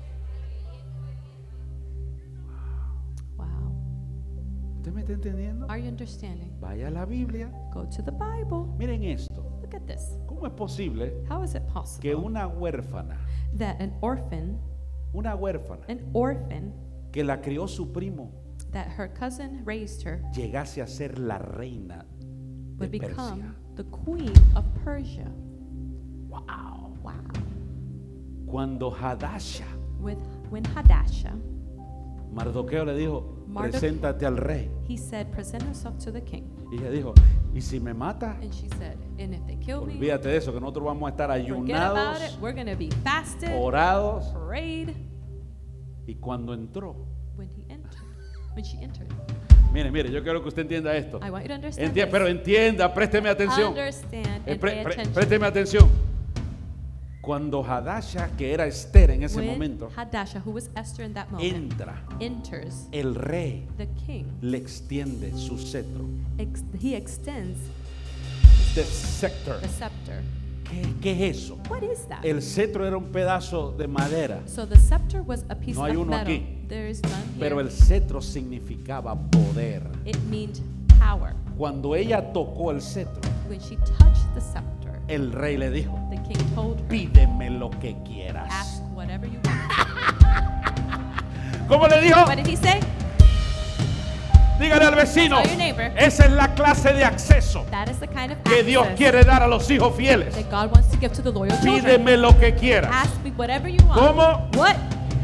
[SPEAKER 2] Wow.
[SPEAKER 1] ¿Usted me está entendiendo?
[SPEAKER 2] Are you understanding?
[SPEAKER 1] Vaya a la Biblia.
[SPEAKER 2] Go to the Bible.
[SPEAKER 1] Miren esto.
[SPEAKER 2] Look at this.
[SPEAKER 1] ¿Cómo es posible
[SPEAKER 2] How is it possible
[SPEAKER 1] que una huérfana,
[SPEAKER 2] that an orphan,
[SPEAKER 1] una huérfana
[SPEAKER 2] an orphan,
[SPEAKER 1] que la crió su primo,
[SPEAKER 2] that her cousin raised her,
[SPEAKER 1] llegase a ser la reina de
[SPEAKER 2] would become
[SPEAKER 1] Persia?
[SPEAKER 2] the queen of Persia?
[SPEAKER 1] Wow.
[SPEAKER 2] Wow.
[SPEAKER 1] Cuando Hadasha,
[SPEAKER 2] With when Hadasha,
[SPEAKER 1] Mardoqueo le dijo,
[SPEAKER 2] Mardoc-
[SPEAKER 1] preséntate al rey.
[SPEAKER 2] he said, present yourself to the king.
[SPEAKER 1] Y ella dijo, ¿y si me mata?
[SPEAKER 2] And she said, and if they kill me,
[SPEAKER 1] Olvídate de eso, que nosotros vamos a estar
[SPEAKER 2] forget about it.
[SPEAKER 1] ayunados,
[SPEAKER 2] We're going to be fasted,
[SPEAKER 1] orados.
[SPEAKER 2] prayed.
[SPEAKER 1] Y cuando entró,
[SPEAKER 2] When he entered, when she entered,
[SPEAKER 1] mire, mire, yo quiero que usted entienda esto.
[SPEAKER 2] I want you to understand
[SPEAKER 1] Enti-
[SPEAKER 2] this.
[SPEAKER 1] pero entienda, présteme atención.
[SPEAKER 2] Understand
[SPEAKER 1] Eh,
[SPEAKER 2] and
[SPEAKER 1] pre-
[SPEAKER 2] pay
[SPEAKER 1] pre-
[SPEAKER 2] attention.
[SPEAKER 1] présteme atención. Cuando Hadasha, que era Esther en ese
[SPEAKER 2] When
[SPEAKER 1] momento,
[SPEAKER 2] Hadasha, who was Esther in that moment,
[SPEAKER 1] entra,
[SPEAKER 2] enters,
[SPEAKER 1] el rey
[SPEAKER 2] the king,
[SPEAKER 1] le extiende su cetro.
[SPEAKER 2] ex- he extends
[SPEAKER 1] The scepter.
[SPEAKER 2] the scepter.
[SPEAKER 1] ¿Qué, qué es eso?
[SPEAKER 2] What is that?
[SPEAKER 1] El cetro era un pedazo de madera,
[SPEAKER 2] So the scepter was a piece
[SPEAKER 1] No hay
[SPEAKER 2] of
[SPEAKER 1] uno
[SPEAKER 2] metal.
[SPEAKER 1] aquí.
[SPEAKER 2] There is none here.
[SPEAKER 1] pero el cetro significaba poder.
[SPEAKER 2] It meant power.
[SPEAKER 1] Cuando ella tocó el cetro,
[SPEAKER 2] When she touched the scepter,
[SPEAKER 1] el rey le dijo,
[SPEAKER 2] the king told her,
[SPEAKER 1] pídeme lo que quieras.
[SPEAKER 2] ask whatever you want.
[SPEAKER 1] ¿Cómo le dijo?
[SPEAKER 2] What did he say?
[SPEAKER 1] Dígale al vecino,
[SPEAKER 2] Tell your neighbor.
[SPEAKER 1] esa es la clase de acceso
[SPEAKER 2] That is the kind of
[SPEAKER 1] que Dios
[SPEAKER 2] access
[SPEAKER 1] quiere dar a los hijos fieles.
[SPEAKER 2] that God wants to give to the loyal children.
[SPEAKER 1] Pídeme lo que quieras.
[SPEAKER 2] Ask me whatever you want.
[SPEAKER 1] ¿Cómo?
[SPEAKER 2] What?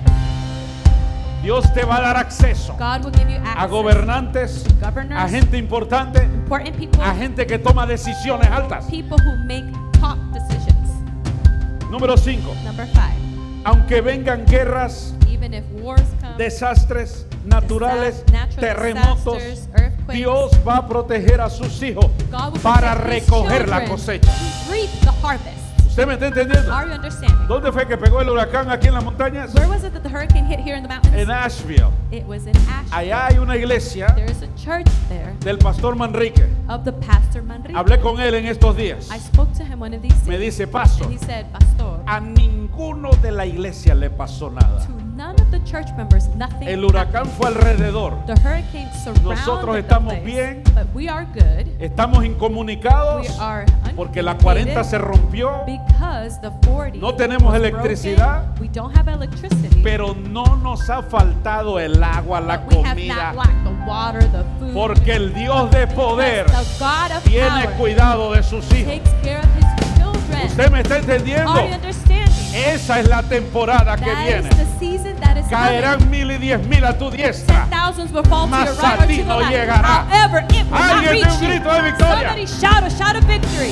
[SPEAKER 1] Dios te va a dar acceso
[SPEAKER 2] God will give you access
[SPEAKER 1] a gobernantes,
[SPEAKER 2] governors,
[SPEAKER 1] a gente importante,
[SPEAKER 2] important people,
[SPEAKER 1] a gente que toma decisiones altas.
[SPEAKER 2] people who make top decisions.
[SPEAKER 1] Número cinco.
[SPEAKER 2] Number five,
[SPEAKER 1] Aunque vengan guerras,
[SPEAKER 2] even if wars come,
[SPEAKER 1] desastres naturales,
[SPEAKER 2] Disa- natural
[SPEAKER 1] terremotos,
[SPEAKER 2] disasters, earthquakes,
[SPEAKER 1] Dios va a proteger a sus hijos
[SPEAKER 2] God will
[SPEAKER 1] para
[SPEAKER 2] protect his
[SPEAKER 1] recoger la
[SPEAKER 2] children
[SPEAKER 1] cosecha.
[SPEAKER 2] to reap the harvest.
[SPEAKER 1] ¿Usted me está entendiendo?
[SPEAKER 2] Are you understanding?
[SPEAKER 1] ¿Dónde fue que pegó el huracán aquí en las montañas?
[SPEAKER 2] Where was it that the hurricane hit here in the mountains?
[SPEAKER 1] En Asheville.
[SPEAKER 2] It was in Asheville.
[SPEAKER 1] Allá hay una iglesia
[SPEAKER 2] There is a church there
[SPEAKER 1] del pastor Manrique.
[SPEAKER 2] of the pastor Manrique.
[SPEAKER 1] Hablé con él en estos días.
[SPEAKER 2] I spoke to him one of these days.
[SPEAKER 1] Me dice, pastor,
[SPEAKER 2] And he said, Pastor,
[SPEAKER 1] a ninguno de la iglesia le pasó nada.
[SPEAKER 2] to none of the church members, nothing
[SPEAKER 1] El huracán
[SPEAKER 2] happened.
[SPEAKER 1] fue alrededor.
[SPEAKER 2] The hurricane
[SPEAKER 1] Nosotros
[SPEAKER 2] surrounded
[SPEAKER 1] estamos
[SPEAKER 2] the place,
[SPEAKER 1] bien.
[SPEAKER 2] but we are good.
[SPEAKER 1] Estamos incomunicados
[SPEAKER 2] We are
[SPEAKER 1] porque la cuarenta se rompió,
[SPEAKER 2] because the forty
[SPEAKER 1] No tenemos
[SPEAKER 2] was
[SPEAKER 1] electricidad,
[SPEAKER 2] broken. We don't have electricity,
[SPEAKER 1] pero no nos ha faltado el agua, la
[SPEAKER 2] but we have
[SPEAKER 1] comida,
[SPEAKER 2] not lacked the water, the food.
[SPEAKER 1] porque el Dios de poder
[SPEAKER 2] Because the God of
[SPEAKER 1] tiene
[SPEAKER 2] power
[SPEAKER 1] cuidado de sus hijos.
[SPEAKER 2] takes care of his children.
[SPEAKER 1] ¿Usted me está entendiendo?
[SPEAKER 2] Are you understanding?
[SPEAKER 1] Esa es la temporada que
[SPEAKER 2] That
[SPEAKER 1] viene.
[SPEAKER 2] is the season that is coming.
[SPEAKER 1] Caerán mil y diez mil a tu diestra.
[SPEAKER 2] Thousands will fall to
[SPEAKER 1] Mas
[SPEAKER 2] your
[SPEAKER 1] a
[SPEAKER 2] right or
[SPEAKER 1] ti
[SPEAKER 2] to the
[SPEAKER 1] no
[SPEAKER 2] left.
[SPEAKER 1] llegará.
[SPEAKER 2] However, it will not
[SPEAKER 1] Alguien
[SPEAKER 2] reach
[SPEAKER 1] dé un
[SPEAKER 2] you.
[SPEAKER 1] grito de victoria.
[SPEAKER 2] Somebody shout a shout of victory.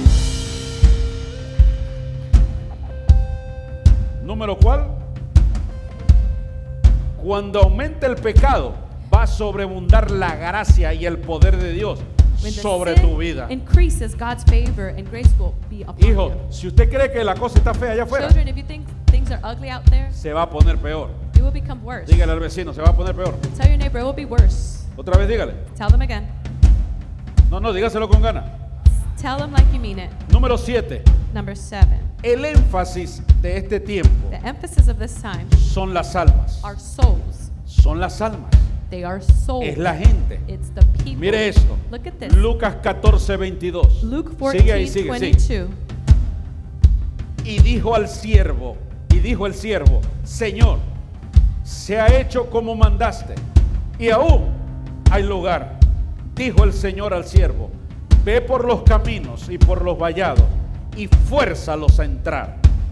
[SPEAKER 1] ¿Número cuál? Cuando aumente el pecado, va a sobreabundar la gracia y el poder de Dios
[SPEAKER 2] When the
[SPEAKER 1] sobre
[SPEAKER 2] sin
[SPEAKER 1] tu vida.
[SPEAKER 2] increases, God's favor and grace will be upon
[SPEAKER 1] Hijo,
[SPEAKER 2] you.
[SPEAKER 1] si usted cree que la cosa está fea allá afuera,
[SPEAKER 2] Children, if you think things are ugly out there,
[SPEAKER 1] se va a poner peor.
[SPEAKER 2] it will become worse.
[SPEAKER 1] Dígale al vecino, se va a poner peor.
[SPEAKER 2] Tell your neighbor it will be worse.
[SPEAKER 1] Otra vez dígale.
[SPEAKER 2] Tell them again.
[SPEAKER 1] No, no, dígaselo con ganas.
[SPEAKER 2] Tell them like you mean it.
[SPEAKER 1] Número siete.
[SPEAKER 2] Number seven.
[SPEAKER 1] El énfasis de este tiempo
[SPEAKER 2] The emphasis of this time
[SPEAKER 1] son las almas.
[SPEAKER 2] are souls.
[SPEAKER 1] Son las almas.
[SPEAKER 2] They are souls.
[SPEAKER 1] Es la gente.
[SPEAKER 2] It's the people.
[SPEAKER 1] Mire esto.
[SPEAKER 2] Look at this.
[SPEAKER 1] Lucas catorce, veintidós.
[SPEAKER 2] Luke
[SPEAKER 1] Sigue ahí,
[SPEAKER 2] fourteen,
[SPEAKER 1] sigue, sigue.
[SPEAKER 2] twenty-two.
[SPEAKER 1] Y dijo al siervo, y dijo el siervo, Señor, se ha hecho como mandaste, y aún hay lugar. Dijo el Señor al siervo, ve por los caminos y por los vallados, y fuérzalos a entrar.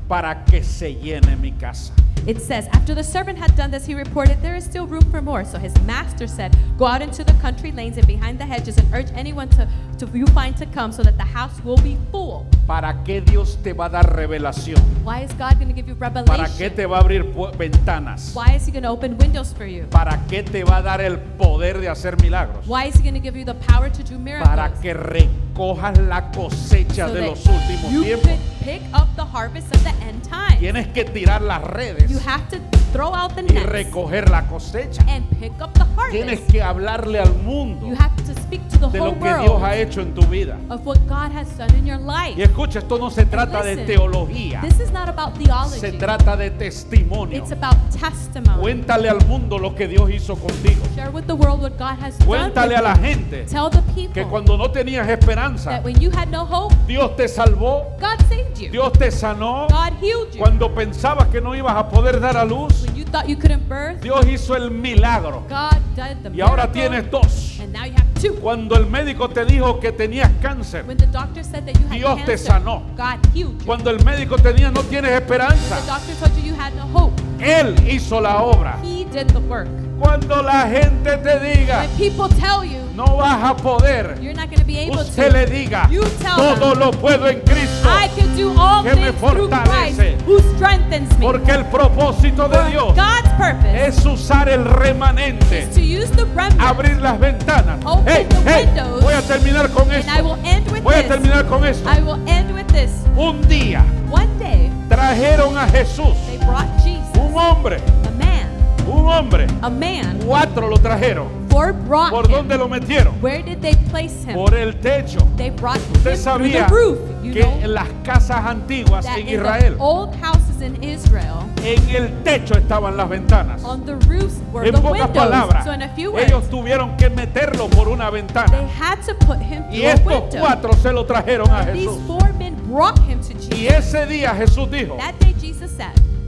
[SPEAKER 1] para que se llene mi casa.
[SPEAKER 2] It says, after the servant had done this, he reported, there is still room for more. So his master said, go out into the country lanes and behind the hedges and urge anyone to, to you find to come so that the house will be full.
[SPEAKER 1] ¿Para qué Dios te va a dar revelación?
[SPEAKER 2] Why is God going to give you
[SPEAKER 1] ¿Para qué
[SPEAKER 2] revelation?
[SPEAKER 1] te va a abrir pu- ventanas?
[SPEAKER 2] Why is he going to open windows for you?
[SPEAKER 1] ¿Para qué te va a dar el poder de hacer milagros?
[SPEAKER 2] Why is he going to give you the power to do
[SPEAKER 1] Para
[SPEAKER 2] miracles?
[SPEAKER 1] que recojas la cosecha
[SPEAKER 2] So
[SPEAKER 1] de
[SPEAKER 2] that
[SPEAKER 1] los últimos
[SPEAKER 2] you
[SPEAKER 1] tiempos.
[SPEAKER 2] could pick up the harvest of the end times.
[SPEAKER 1] Tienes que tirar las redes
[SPEAKER 2] You have to throw out the
[SPEAKER 1] y
[SPEAKER 2] nets
[SPEAKER 1] recoger la cosecha.
[SPEAKER 2] and pick up the
[SPEAKER 1] Tienes
[SPEAKER 2] harvest.
[SPEAKER 1] que hablarle al mundo
[SPEAKER 2] You have to speak to the
[SPEAKER 1] de
[SPEAKER 2] whole
[SPEAKER 1] lo que Dios ha
[SPEAKER 2] world
[SPEAKER 1] hecho en tu vida.
[SPEAKER 2] of what God has done in your life.
[SPEAKER 1] Y escucha, esto no se trata de
[SPEAKER 2] listen,
[SPEAKER 1] teología,
[SPEAKER 2] This is not about
[SPEAKER 1] se
[SPEAKER 2] theology.
[SPEAKER 1] trata de testimonio.
[SPEAKER 2] It's about testimony.
[SPEAKER 1] Cuéntale al mundo lo que Dios hizo contigo.
[SPEAKER 2] Share with the world what God has done
[SPEAKER 1] Cuéntale a
[SPEAKER 2] with
[SPEAKER 1] la
[SPEAKER 2] you.
[SPEAKER 1] gente
[SPEAKER 2] Tell the
[SPEAKER 1] que
[SPEAKER 2] people
[SPEAKER 1] cuando no tenías esperanza,
[SPEAKER 2] that when you had no hope,
[SPEAKER 1] Dios te salvó,
[SPEAKER 2] God saved you.
[SPEAKER 1] Dios te sanó.
[SPEAKER 2] God healed you.
[SPEAKER 1] Cuando pensabas que no ibas a poder dar a luz,
[SPEAKER 2] When you thought you couldn't birth,
[SPEAKER 1] Dios hizo el milagro.
[SPEAKER 2] God did the
[SPEAKER 1] Y ahora
[SPEAKER 2] miracle,
[SPEAKER 1] tienes dos.
[SPEAKER 2] and now you have two.
[SPEAKER 1] Cuando el médico te dijo que tenías cáncer,
[SPEAKER 2] When the doctor said that you had
[SPEAKER 1] Dios te
[SPEAKER 2] cancer,
[SPEAKER 1] sanó.
[SPEAKER 2] God healed you.
[SPEAKER 1] cuando el médico te dijo no tienes esperanza,
[SPEAKER 2] The doctor told you you had no hope.
[SPEAKER 1] Él hizo la obra.
[SPEAKER 2] He did the work.
[SPEAKER 1] Cuando la gente te diga
[SPEAKER 2] When people tell you
[SPEAKER 1] no vas a poder,
[SPEAKER 2] you're not going to be able
[SPEAKER 1] usted
[SPEAKER 2] to,
[SPEAKER 1] le diga
[SPEAKER 2] you tell
[SPEAKER 1] todo
[SPEAKER 2] them,
[SPEAKER 1] lo puedo en Cristo,
[SPEAKER 2] I can do all
[SPEAKER 1] que me
[SPEAKER 2] things through Christ
[SPEAKER 1] fortalece.
[SPEAKER 2] who strengthens me.
[SPEAKER 1] porque el propósito de
[SPEAKER 2] For
[SPEAKER 1] Dios
[SPEAKER 2] God's purpose
[SPEAKER 1] es usar el remanente,
[SPEAKER 2] is to use the remnant.
[SPEAKER 1] abrir las ventanas.
[SPEAKER 2] Open
[SPEAKER 1] Hey,
[SPEAKER 2] the
[SPEAKER 1] hey,
[SPEAKER 2] windows.
[SPEAKER 1] voy a terminar con
[SPEAKER 2] And I will
[SPEAKER 1] esto.
[SPEAKER 2] end with
[SPEAKER 1] Voy a
[SPEAKER 2] this.
[SPEAKER 1] terminar con esto.
[SPEAKER 2] I will end with this.
[SPEAKER 1] Un día
[SPEAKER 2] One day,
[SPEAKER 1] trajeron a Jesús,
[SPEAKER 2] they brought Jesus,
[SPEAKER 1] un hombre,
[SPEAKER 2] a man,
[SPEAKER 1] un hombre,
[SPEAKER 2] a man.
[SPEAKER 1] cuatro lo trajeron.
[SPEAKER 2] Four brought
[SPEAKER 1] ¿Por
[SPEAKER 2] him.
[SPEAKER 1] dónde lo metieron?
[SPEAKER 2] Where did they place him?
[SPEAKER 1] Por el techo.
[SPEAKER 2] They brought
[SPEAKER 1] Usted
[SPEAKER 2] him through
[SPEAKER 1] sabía
[SPEAKER 2] the roof. You
[SPEAKER 1] que
[SPEAKER 2] know
[SPEAKER 1] en las casas antiguas
[SPEAKER 2] that
[SPEAKER 1] en
[SPEAKER 2] in
[SPEAKER 1] Israel,
[SPEAKER 2] the old houses in Israel,
[SPEAKER 1] en el techo estaban las ventanas.
[SPEAKER 2] on the roofs were
[SPEAKER 1] En
[SPEAKER 2] the
[SPEAKER 1] pocas
[SPEAKER 2] windows.
[SPEAKER 1] palabras,
[SPEAKER 2] So in a few words,
[SPEAKER 1] ellos tuvieron que meterlo por una
[SPEAKER 2] they
[SPEAKER 1] ventana.
[SPEAKER 2] had to put him
[SPEAKER 1] Y
[SPEAKER 2] through a
[SPEAKER 1] estos
[SPEAKER 2] window.
[SPEAKER 1] cuatro se lo trajeron a
[SPEAKER 2] These
[SPEAKER 1] Jesús.
[SPEAKER 2] four men brought him to Jesus.
[SPEAKER 1] Y ese día Jesús dijo,
[SPEAKER 2] That day Jesus said,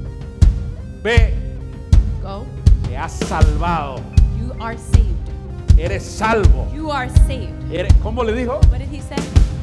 [SPEAKER 1] ve,
[SPEAKER 2] go,
[SPEAKER 1] te has salvado,
[SPEAKER 2] you are saved.
[SPEAKER 1] eres salvo.
[SPEAKER 2] You are saved.
[SPEAKER 1] Eres- ¿Cómo le dijo?
[SPEAKER 2] What did he say?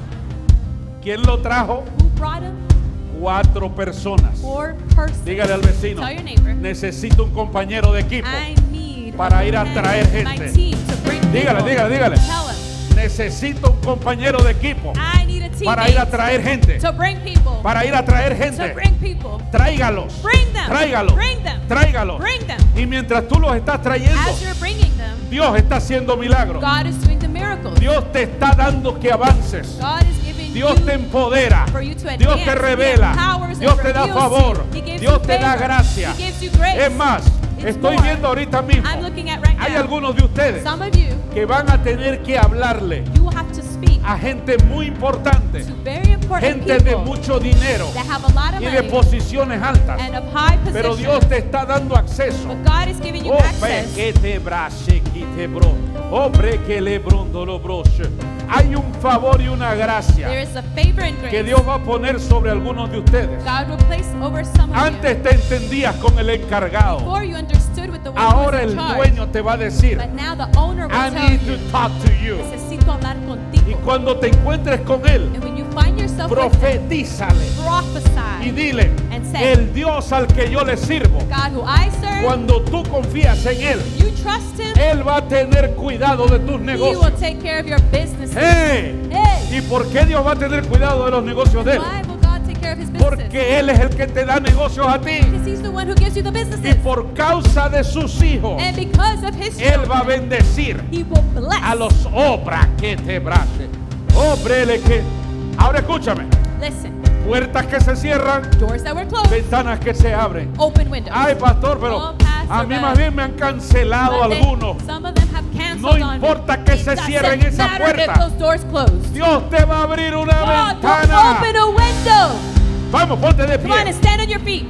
[SPEAKER 1] ¿Quién lo trajo?
[SPEAKER 2] Who brought him?
[SPEAKER 1] Cuatro personas.
[SPEAKER 2] Four persons.
[SPEAKER 1] Dígale al vecino,
[SPEAKER 2] Tell your neighbor,
[SPEAKER 1] necesito un compañero de equipo.
[SPEAKER 2] I need
[SPEAKER 1] para
[SPEAKER 2] a
[SPEAKER 1] ir a
[SPEAKER 2] man
[SPEAKER 1] traer
[SPEAKER 2] in my
[SPEAKER 1] gente.
[SPEAKER 2] team to bring
[SPEAKER 1] Dígale,
[SPEAKER 2] people.
[SPEAKER 1] dígale, dígale.
[SPEAKER 2] Tell him,
[SPEAKER 1] Necesito un compañero de equipo
[SPEAKER 2] I need a team
[SPEAKER 1] para ir a traer gente.
[SPEAKER 2] to bring people.
[SPEAKER 1] Para ir a traer
[SPEAKER 2] To
[SPEAKER 1] gente.
[SPEAKER 2] bring people.
[SPEAKER 1] Tráigalos.
[SPEAKER 2] Bring them.
[SPEAKER 1] Tráigalos.
[SPEAKER 2] Bring them.
[SPEAKER 1] Tráigalos.
[SPEAKER 2] Bring them.
[SPEAKER 1] Y mientras tú los estás trayendo,
[SPEAKER 2] As you're bringing them,
[SPEAKER 1] Dios está haciendo milagros.
[SPEAKER 2] God is doing the miracles.
[SPEAKER 1] Dios te está dando que avances.
[SPEAKER 2] God is giving
[SPEAKER 1] Dios
[SPEAKER 2] you
[SPEAKER 1] te empodera.
[SPEAKER 2] for you to advance.
[SPEAKER 1] Dios te revela.
[SPEAKER 2] He empowers
[SPEAKER 1] Dios
[SPEAKER 2] and
[SPEAKER 1] te da
[SPEAKER 2] reveals
[SPEAKER 1] favor.
[SPEAKER 2] you. He gives
[SPEAKER 1] Dios
[SPEAKER 2] you
[SPEAKER 1] te da
[SPEAKER 2] favor.
[SPEAKER 1] gracia.
[SPEAKER 2] He gives you grace.
[SPEAKER 1] Es más,
[SPEAKER 2] It's
[SPEAKER 1] estoy
[SPEAKER 2] more.
[SPEAKER 1] viendo ahorita mismo.
[SPEAKER 2] I'm looking at right
[SPEAKER 1] Hay
[SPEAKER 2] now.
[SPEAKER 1] algunos de ustedes
[SPEAKER 2] Some of you,
[SPEAKER 1] que van a tener que hablarle
[SPEAKER 2] you will have to speak
[SPEAKER 1] a gente muy importante,
[SPEAKER 2] to very important
[SPEAKER 1] gente de
[SPEAKER 2] people
[SPEAKER 1] mucho dinero
[SPEAKER 2] that have a lot of
[SPEAKER 1] y de
[SPEAKER 2] money
[SPEAKER 1] posiciones altas.
[SPEAKER 2] and of high
[SPEAKER 1] Pero
[SPEAKER 2] position.
[SPEAKER 1] Dios te está dando acceso.
[SPEAKER 2] But God is giving you
[SPEAKER 1] Oh,
[SPEAKER 2] access.
[SPEAKER 1] pe- que te brache, que te bro. Hombre, que le brondo lo broche. Hay un favor y una
[SPEAKER 2] There
[SPEAKER 1] gracia
[SPEAKER 2] is a favor and
[SPEAKER 1] que
[SPEAKER 2] grace
[SPEAKER 1] Dios va a poner sobre algunos de ustedes.
[SPEAKER 2] God will place over some of
[SPEAKER 1] Antes
[SPEAKER 2] you.
[SPEAKER 1] te entendías con el encargado.
[SPEAKER 2] Before you understood with the one
[SPEAKER 1] Ahora
[SPEAKER 2] who was
[SPEAKER 1] el
[SPEAKER 2] in charge.
[SPEAKER 1] dueño te va a decir,
[SPEAKER 2] But now the owner will
[SPEAKER 1] I
[SPEAKER 2] tell
[SPEAKER 1] need
[SPEAKER 2] you,
[SPEAKER 1] to talk to you.
[SPEAKER 2] necesito hablar
[SPEAKER 1] Y
[SPEAKER 2] contigo.
[SPEAKER 1] cuando te encuentres con él,
[SPEAKER 2] And when you find yourself with him,
[SPEAKER 1] profetízale y
[SPEAKER 2] prophesy.
[SPEAKER 1] dile,
[SPEAKER 2] And say,
[SPEAKER 1] el Dios al que yo le sirvo,
[SPEAKER 2] God who I serve,
[SPEAKER 1] cuando tú confías en él,
[SPEAKER 2] you trust him,
[SPEAKER 1] él va a tener cuidado de tus
[SPEAKER 2] he will
[SPEAKER 1] negocios.
[SPEAKER 2] take care of your businesses.
[SPEAKER 1] ¡Hey!
[SPEAKER 2] Hey,
[SPEAKER 1] ¿Y por qué Dios va a tener cuidado de los negocios de él?
[SPEAKER 2] why will God take care of his businesses?
[SPEAKER 1] Porque él es el que te da negocios a ti.
[SPEAKER 2] Because he's the one who gives you the
[SPEAKER 1] Y
[SPEAKER 2] businesses.
[SPEAKER 1] por causa de sus hijos,
[SPEAKER 2] And because of his
[SPEAKER 1] él va a
[SPEAKER 2] children,
[SPEAKER 1] bendecir
[SPEAKER 2] he will bless.
[SPEAKER 1] a los obras que te brace. Obrele que. Ahora escúchame.
[SPEAKER 2] Listen,
[SPEAKER 1] Puertas que se cierran,
[SPEAKER 2] doors that were closed,
[SPEAKER 1] ventanas que se abren.
[SPEAKER 2] open windows.
[SPEAKER 1] Ay, pastor, pero
[SPEAKER 2] Oh, pastor,
[SPEAKER 1] a mí
[SPEAKER 2] but-
[SPEAKER 1] más bien me han cancelado
[SPEAKER 2] But they-
[SPEAKER 1] algunos.
[SPEAKER 2] some of them have canceled
[SPEAKER 1] No
[SPEAKER 2] on me.
[SPEAKER 1] importa que
[SPEAKER 2] It
[SPEAKER 1] se
[SPEAKER 2] doesn't
[SPEAKER 1] cierren esa
[SPEAKER 2] matter if
[SPEAKER 1] puerta.
[SPEAKER 2] those doors closed.
[SPEAKER 1] Dios te va a abrir una
[SPEAKER 2] God will
[SPEAKER 1] ventana.
[SPEAKER 2] open a window.
[SPEAKER 1] Vamos, ponte de
[SPEAKER 2] Come on and
[SPEAKER 1] pie.
[SPEAKER 2] stand on your feet.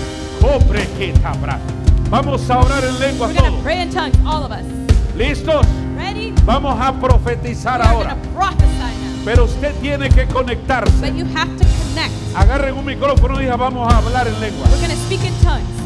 [SPEAKER 1] Pobre que te abraza. Vamos a orar en lengua
[SPEAKER 2] We're going to
[SPEAKER 1] todos.
[SPEAKER 2] pray in tongues, all of us.
[SPEAKER 1] ¿Listos?
[SPEAKER 2] Ready?
[SPEAKER 1] Vamos a profetizar
[SPEAKER 2] We are going
[SPEAKER 1] ahora.
[SPEAKER 2] to prophesy now.
[SPEAKER 1] Pero usted tiene que conectarse.
[SPEAKER 2] But you have to connect.
[SPEAKER 1] Agarren un micrófono y diga, vamos a hablar en lengua.
[SPEAKER 2] We're going to speak in tongues.